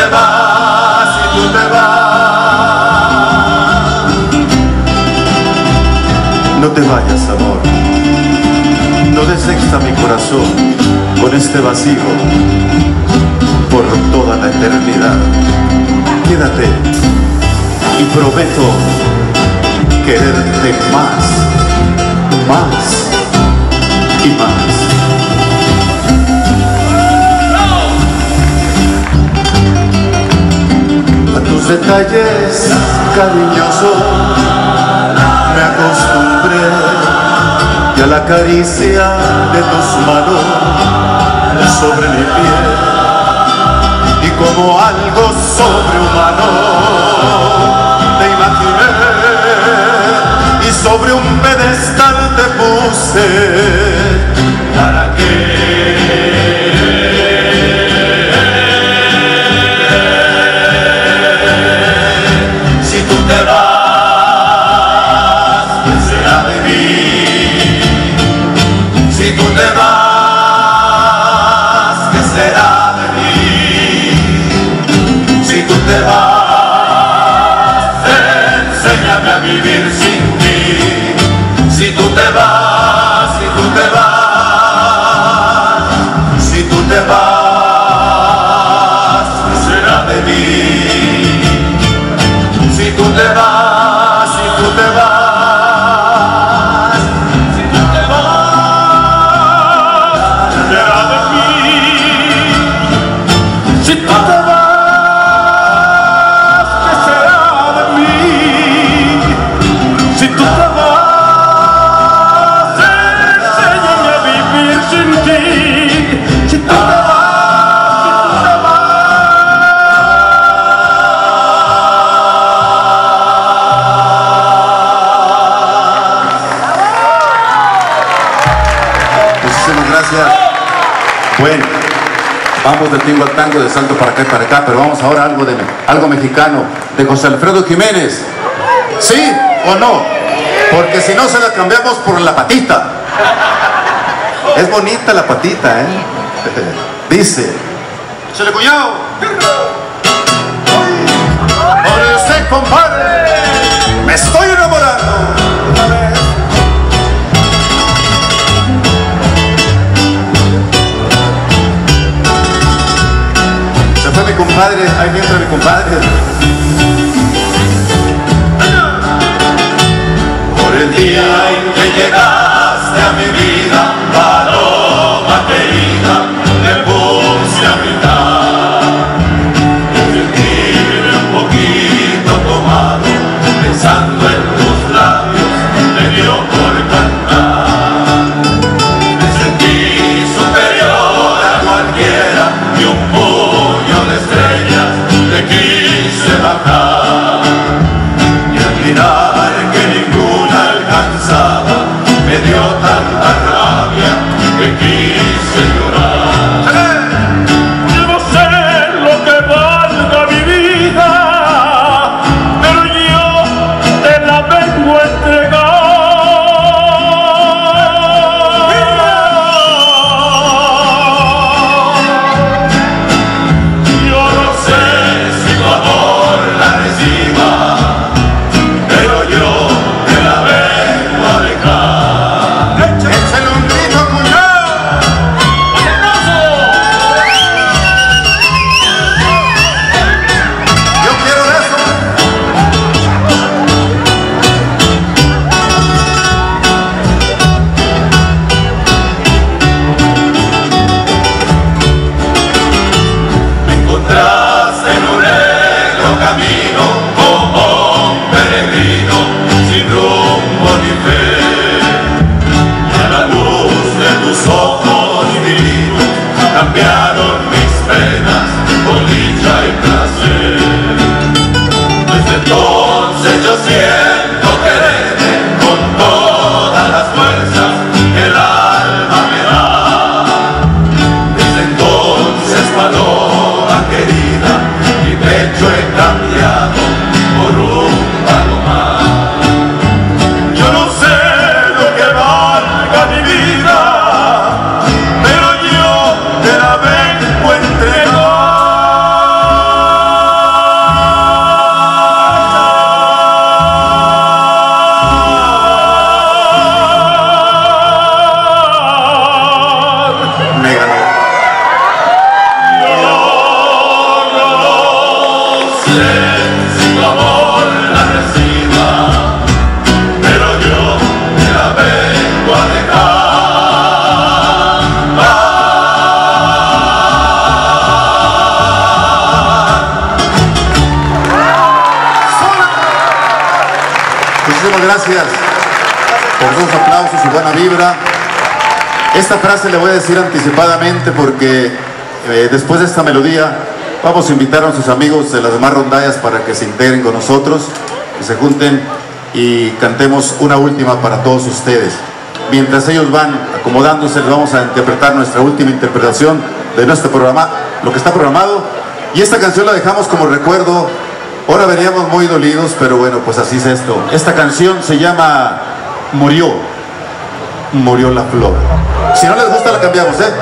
vas, si tú te vas. No te vayas, amor. No desexta mi corazón con este vacío por toda la eternidad. Quédate y prometo quererte más, más y más. A tus detalles cariñosos me acostumbré y a la caricia de tus manos sobre mi piel, y como algo sobrehumano te imaginé y sobre un pedestal te puse. ¿Para qué? Si tú te vas, ¿qué será de mí? Si tú te vas, ¿qué será de mí? Si tú te vas, enséñame a vivir sin ti. Si tú te vas, si tú te vas, si tú te vas, ¿qué será de mí? Si tú te vas, si tú te vas, si tú te vas, ¿qué será de mí? Si tú te vas, ¿qué será de mí? Si tú te vas, enséñame a vivir sin ti. Si tú te vas, muchísimas gracias. Bueno, vamos del tingo al tango, de salto para acá y para acá, pero vamos ahora a algo mexicano, de José Alfredo Jiménez. ¿Sí o no? Porque si no se la cambiamos por la patita. Es bonita la patita, ¿eh? Dice, ¡chale cuñado! Por usted, compadre, me estoy enamorando. Se fue mi compadre, ahí entra mi compadre. Por el día en que llegaste a mi vida, paloma querida, me puse a brindar. Y sentirme un poquito tomado, pensando en tus labios, me dio por cantar. Me sentí superior a cualquiera y un puño de estrellas te quise bajar. Y al mirar que ninguna alcanzaba, me dio tanta rabia que quise llorar. Yo no sé lo que valga mi vida, pero yo te la vengo a entregar. Yo no sé si tu amor la reciba, pero yo te la vengo a dejar. ¡Échale un grito, cuñado! Yo quiero eso. Me encontraste en un negro camino, como un peregrino, sin rumbo ni fe. Y a la luz de tus ojos divinos, cambiaron mis penas por dicha y placer. Desde entonces yo siento quererte con todas las fuerzas que el alma me da. Desde entonces, paloma querida, mi pecho he cambiado. sé si tu amor la reciba, pero yo te la vengo a dejar. Muchísimas gracias por sus aplausos y buena vibra. Esta frase le voy a decir anticipadamente porque después de esta melodía vamos a invitar a nuestros amigos de las demás rondallas para que se integren con nosotros, que se junten y cantemos una última para todos ustedes. Mientras ellos van acomodándose, les vamos a interpretar nuestra última interpretación de nuestro programa, lo que está programado. Y esta canción la dejamos como recuerdo. Ahora veníamos muy dolidos, pero bueno, pues así es esto. Esta canción se llama Murió la flor. Si no les gusta la cambiamos, ¿eh?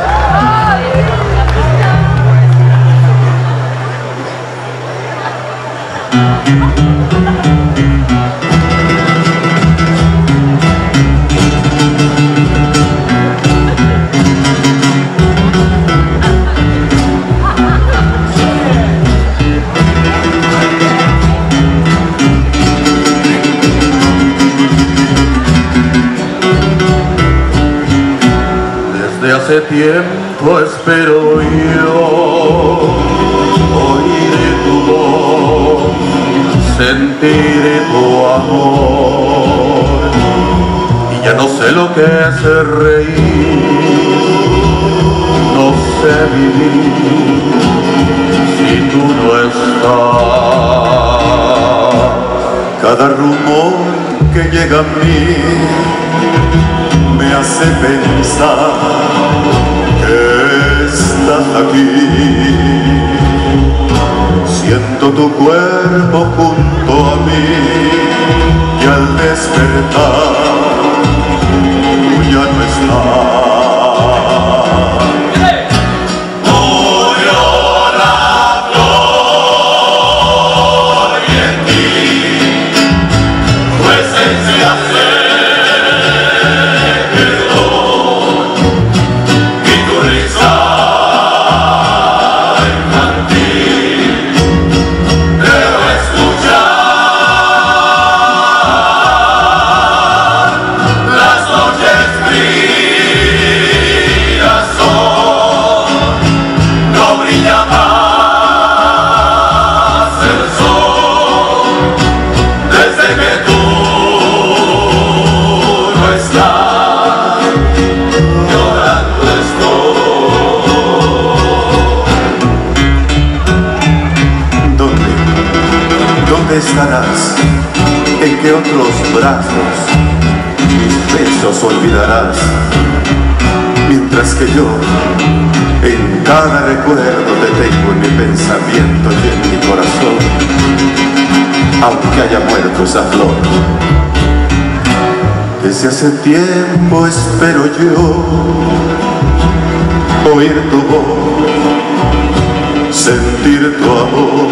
Hace tiempo espero yo oír tu voz, sentir tu amor, y ya no sé lo que es reír, no sé vivir si tú no estás. Cada rumor que llega a mí me hace pensar que estás aquí. Siento tu cuerpo junto a mí y al despertar tú ya no estás. Murió la flor y en ti tu esencia se estarás, en qué otros brazos mis besos olvidarás, mientras que yo en cada recuerdo te tengo en mi pensamiento y en mi corazón, aunque haya muerto esa flor. Desde hace tiempo espero yo oír tu voz, sentir tu amor,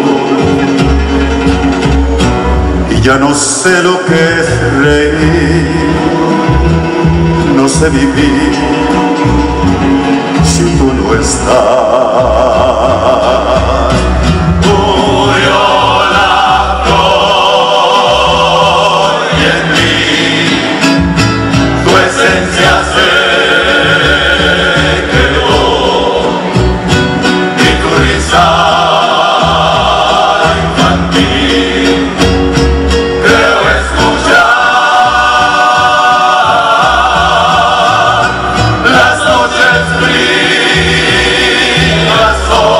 ya no sé lo que es reír, no sé vivir si tú no estás. Murió la flor y en mí tu esencia se quedó y tu risa infantil. Las noches frías son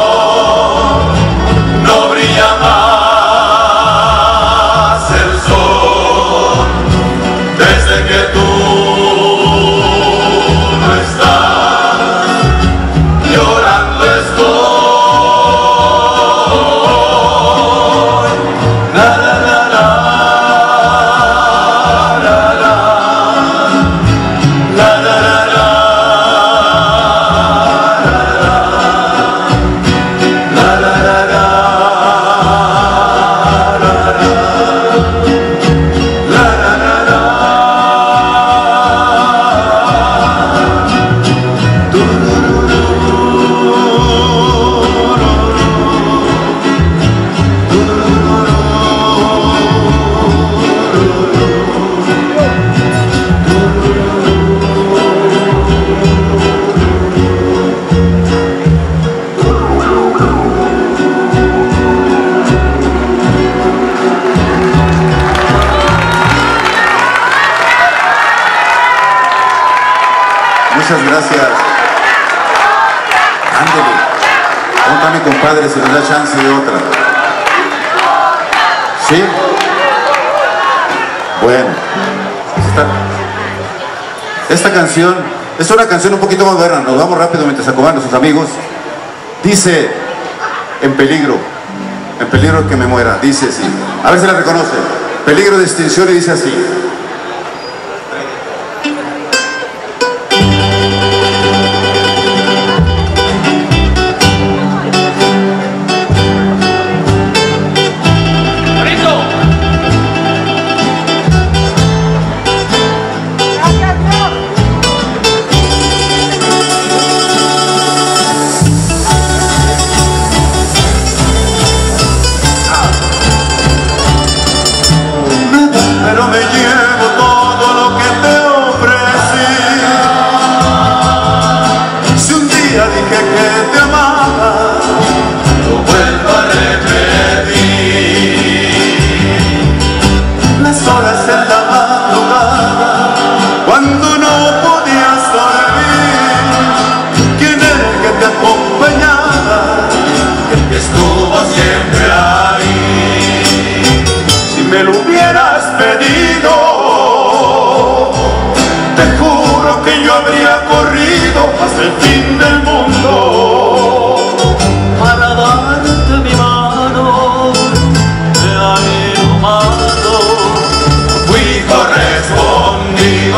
Muchas gracias. Ándele. ¿Dónde está mi compadre? Si nos da chance de otra. ¿Sí? Bueno. Esta canción es una canción un poquito moderna. Nos vamos rápido mientras acomodan nuestros amigos. Dice, en peligro que me muera. Dice así. A ver si la reconoce. Peligro de extinción y dice así. Pero me llevo todo lo que te ofrecí. Si un día dije que te amaba, lo vuelvo a repetir. Las horas en la madrugada, cuando no podías dormir, ¿quién era el que te acompañaba? El que estuvo siempre ahí. Si me lo hubieras pedido, te juro que yo habría corrido hasta el fin del mundo para darte mi mano. De ahí humano fui correspondido.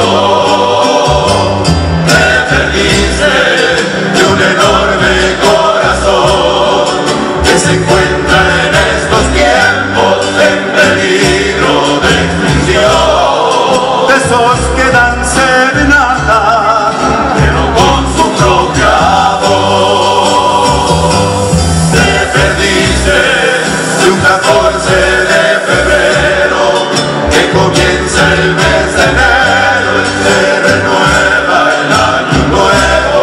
Te perdiste de un enorme corazón que se encuentra en estos tiempos en peligro de extinción. De esos que dan serenata, pero con su propia voz. Te perdiste de un 14 de febrero que comienza el mes de enero y se renueva el año nuevo.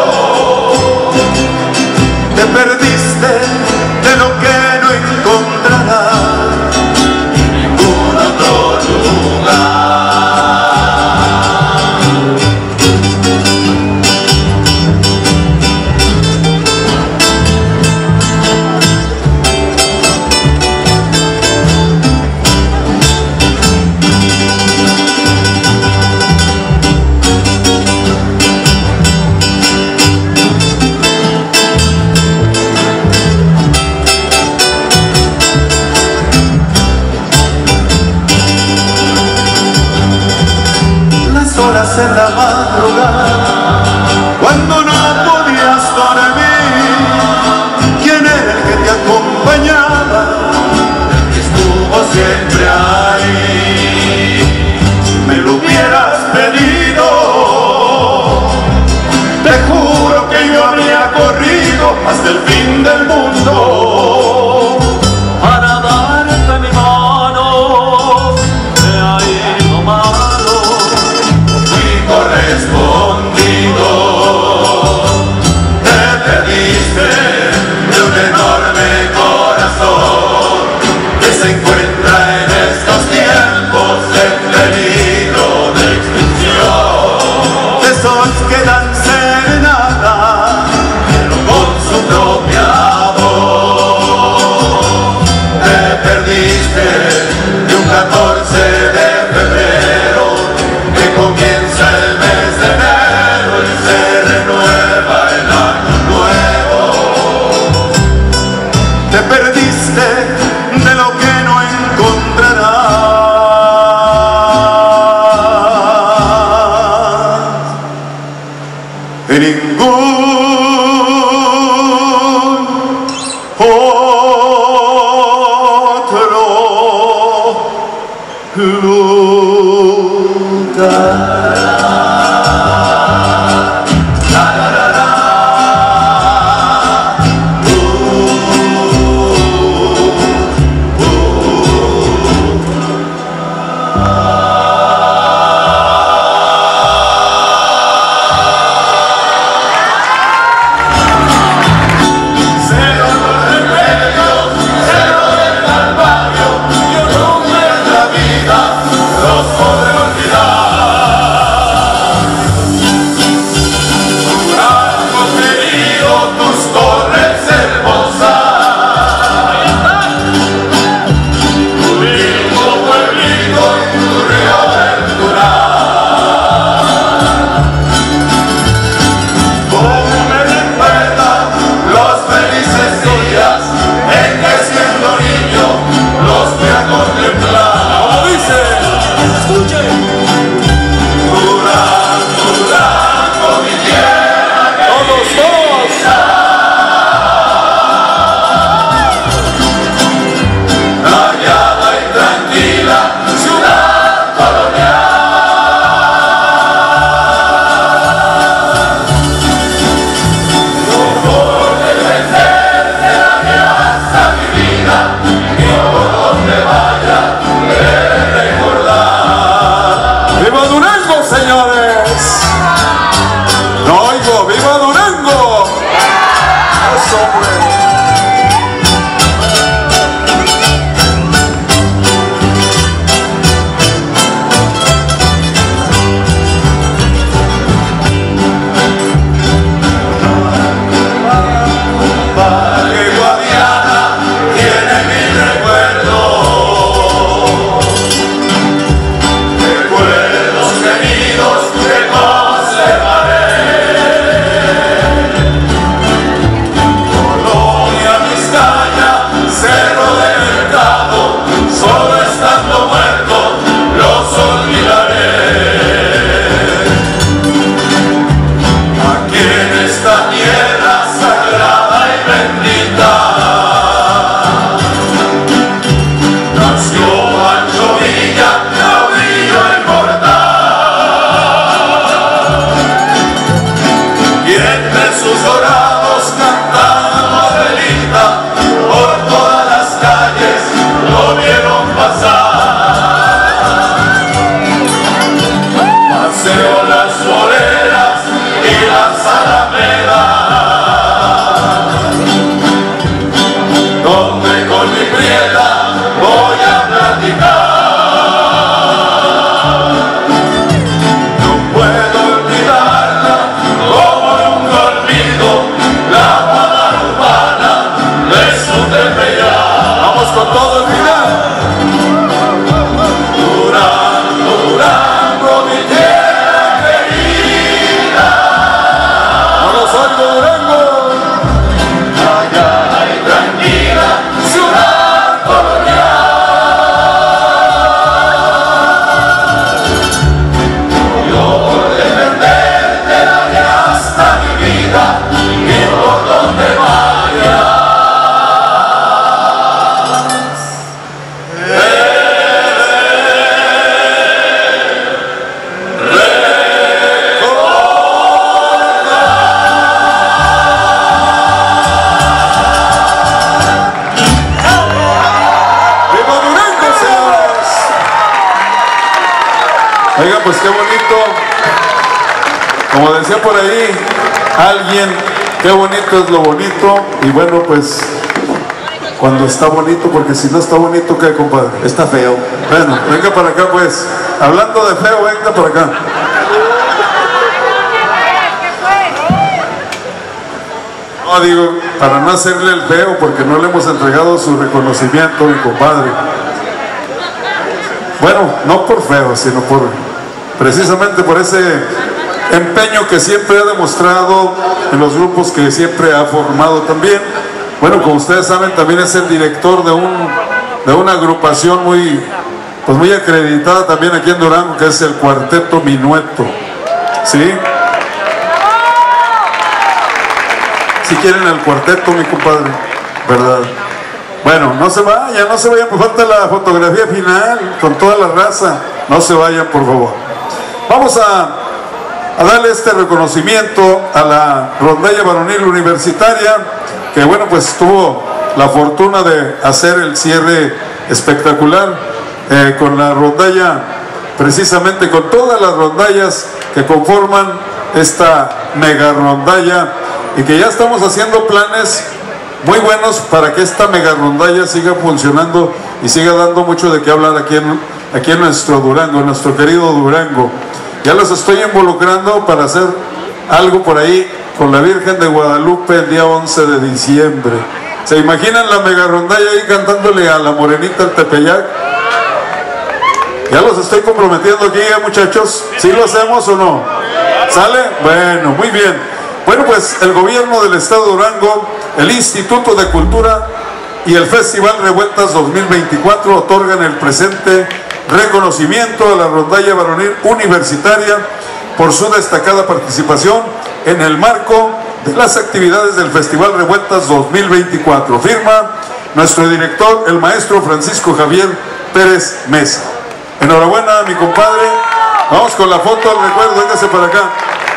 Te perdiste de lo que no encontrarás en ningún otro lugar. Las horas en la madrugada, cuando no podías dormir, ¿quién era el que te acompañaba? El que estuvo siempre ahí. Si me lo hubieras pedido, te juro que yo habría corrido hasta el fin del mundo para darte mi mano. De ahí no malo fui correspondido. Te perdiste de un enorme corazón que se encuentra en estos tiempos en peligro de extinción. De esos que dan serenata, pero con su propia voz. Te perdiste de un 14 de febrero que comienza el mes de enero y se renueva el año nuevo. Te perdiste de lo que no encontrarás en ningún otro los podré olvidar. pues qué bonito. Como decía por ahí alguien, qué bonito es lo bonito. Y bueno, pues cuando está bonito, porque si no está bonito, ¿qué, compadre? Está feo. Bueno, venga para acá pues. Hablando de feo, venga para acá. No, digo, para no hacerle el feo, porque no le hemos entregado su reconocimiento, mi compadre. Bueno, no por feo, sino por precisamente por ese empeño que siempre ha demostrado en los grupos que siempre ha formado también. Bueno, como ustedes saben, también es el director de una agrupación muy acreditada también aquí en Durango, que es el Cuarteto Minueto. ¿Sí? Si quieren el cuarteto, mi compadre, ¿verdad? Bueno, no se vayan, me falta la fotografía final con toda la raza. No se vayan, por favor. Vamos a darle este reconocimiento a la rondalla varonil universitaria, que bueno, pues tuvo la fortuna de hacer el cierre espectacular con la rondalla, precisamente con todas las rondallas que conforman esta mega rondalla, y que ya estamos haciendo planes muy buenos para que esta mega rondalla siga funcionando y siga dando mucho de qué hablar aquí en nuestro Durango, en nuestro querido Durango. Ya los estoy involucrando para hacer algo por ahí con la Virgen de Guadalupe el día 11 de diciembre. ¿Se imaginan la mega rondalla ahí cantándole a la morenita del Tepeyac? Ya los estoy comprometiendo aquí, muchachos. ¿Sí lo hacemos o no? ¿Sale? Bueno, muy bien. Bueno, pues el gobierno del estado de Durango, el Instituto de Cultura y el Festival Revueltas 2024 otorgan el presente reconocimiento a la rondalla varonil universitaria por su destacada participación en el marco de las actividades del Festival Revueltas 2024. Firma nuestro director, el maestro Francisco Javier Pérez Mesa. Enhorabuena, mi compadre. Vamos con la foto al recuerdo. Véngase para acá.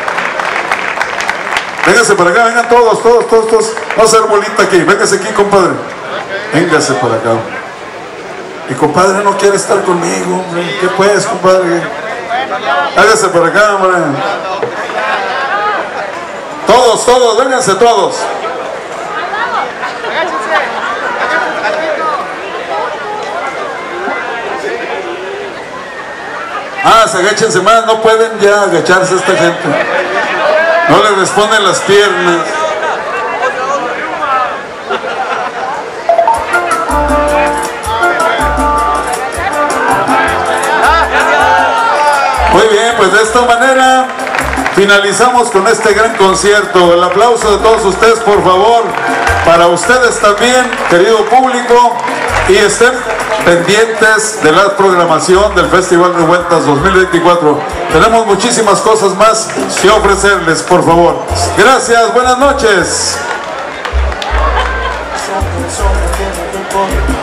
Véngase para acá, vengan todos. Vamos a hacer bolita aquí. Véngase aquí, compadre. Véngase para acá. Mi compadre no quiere estar conmigo, hombre. ¿Qué pues, compadre? Hágase para acá, hombre. Todos, vénganse todos. Se agáchense más, no pueden ya agacharse esta gente. No le responden las piernas. Muy bien, pues de esta manera finalizamos con este gran concierto. El aplauso de todos ustedes, por favor, para ustedes también, querido público, y estén pendientes de la programación del Festival Revueltas 2024. Tenemos muchísimas cosas más que ofrecerles, por favor. Gracias, buenas noches.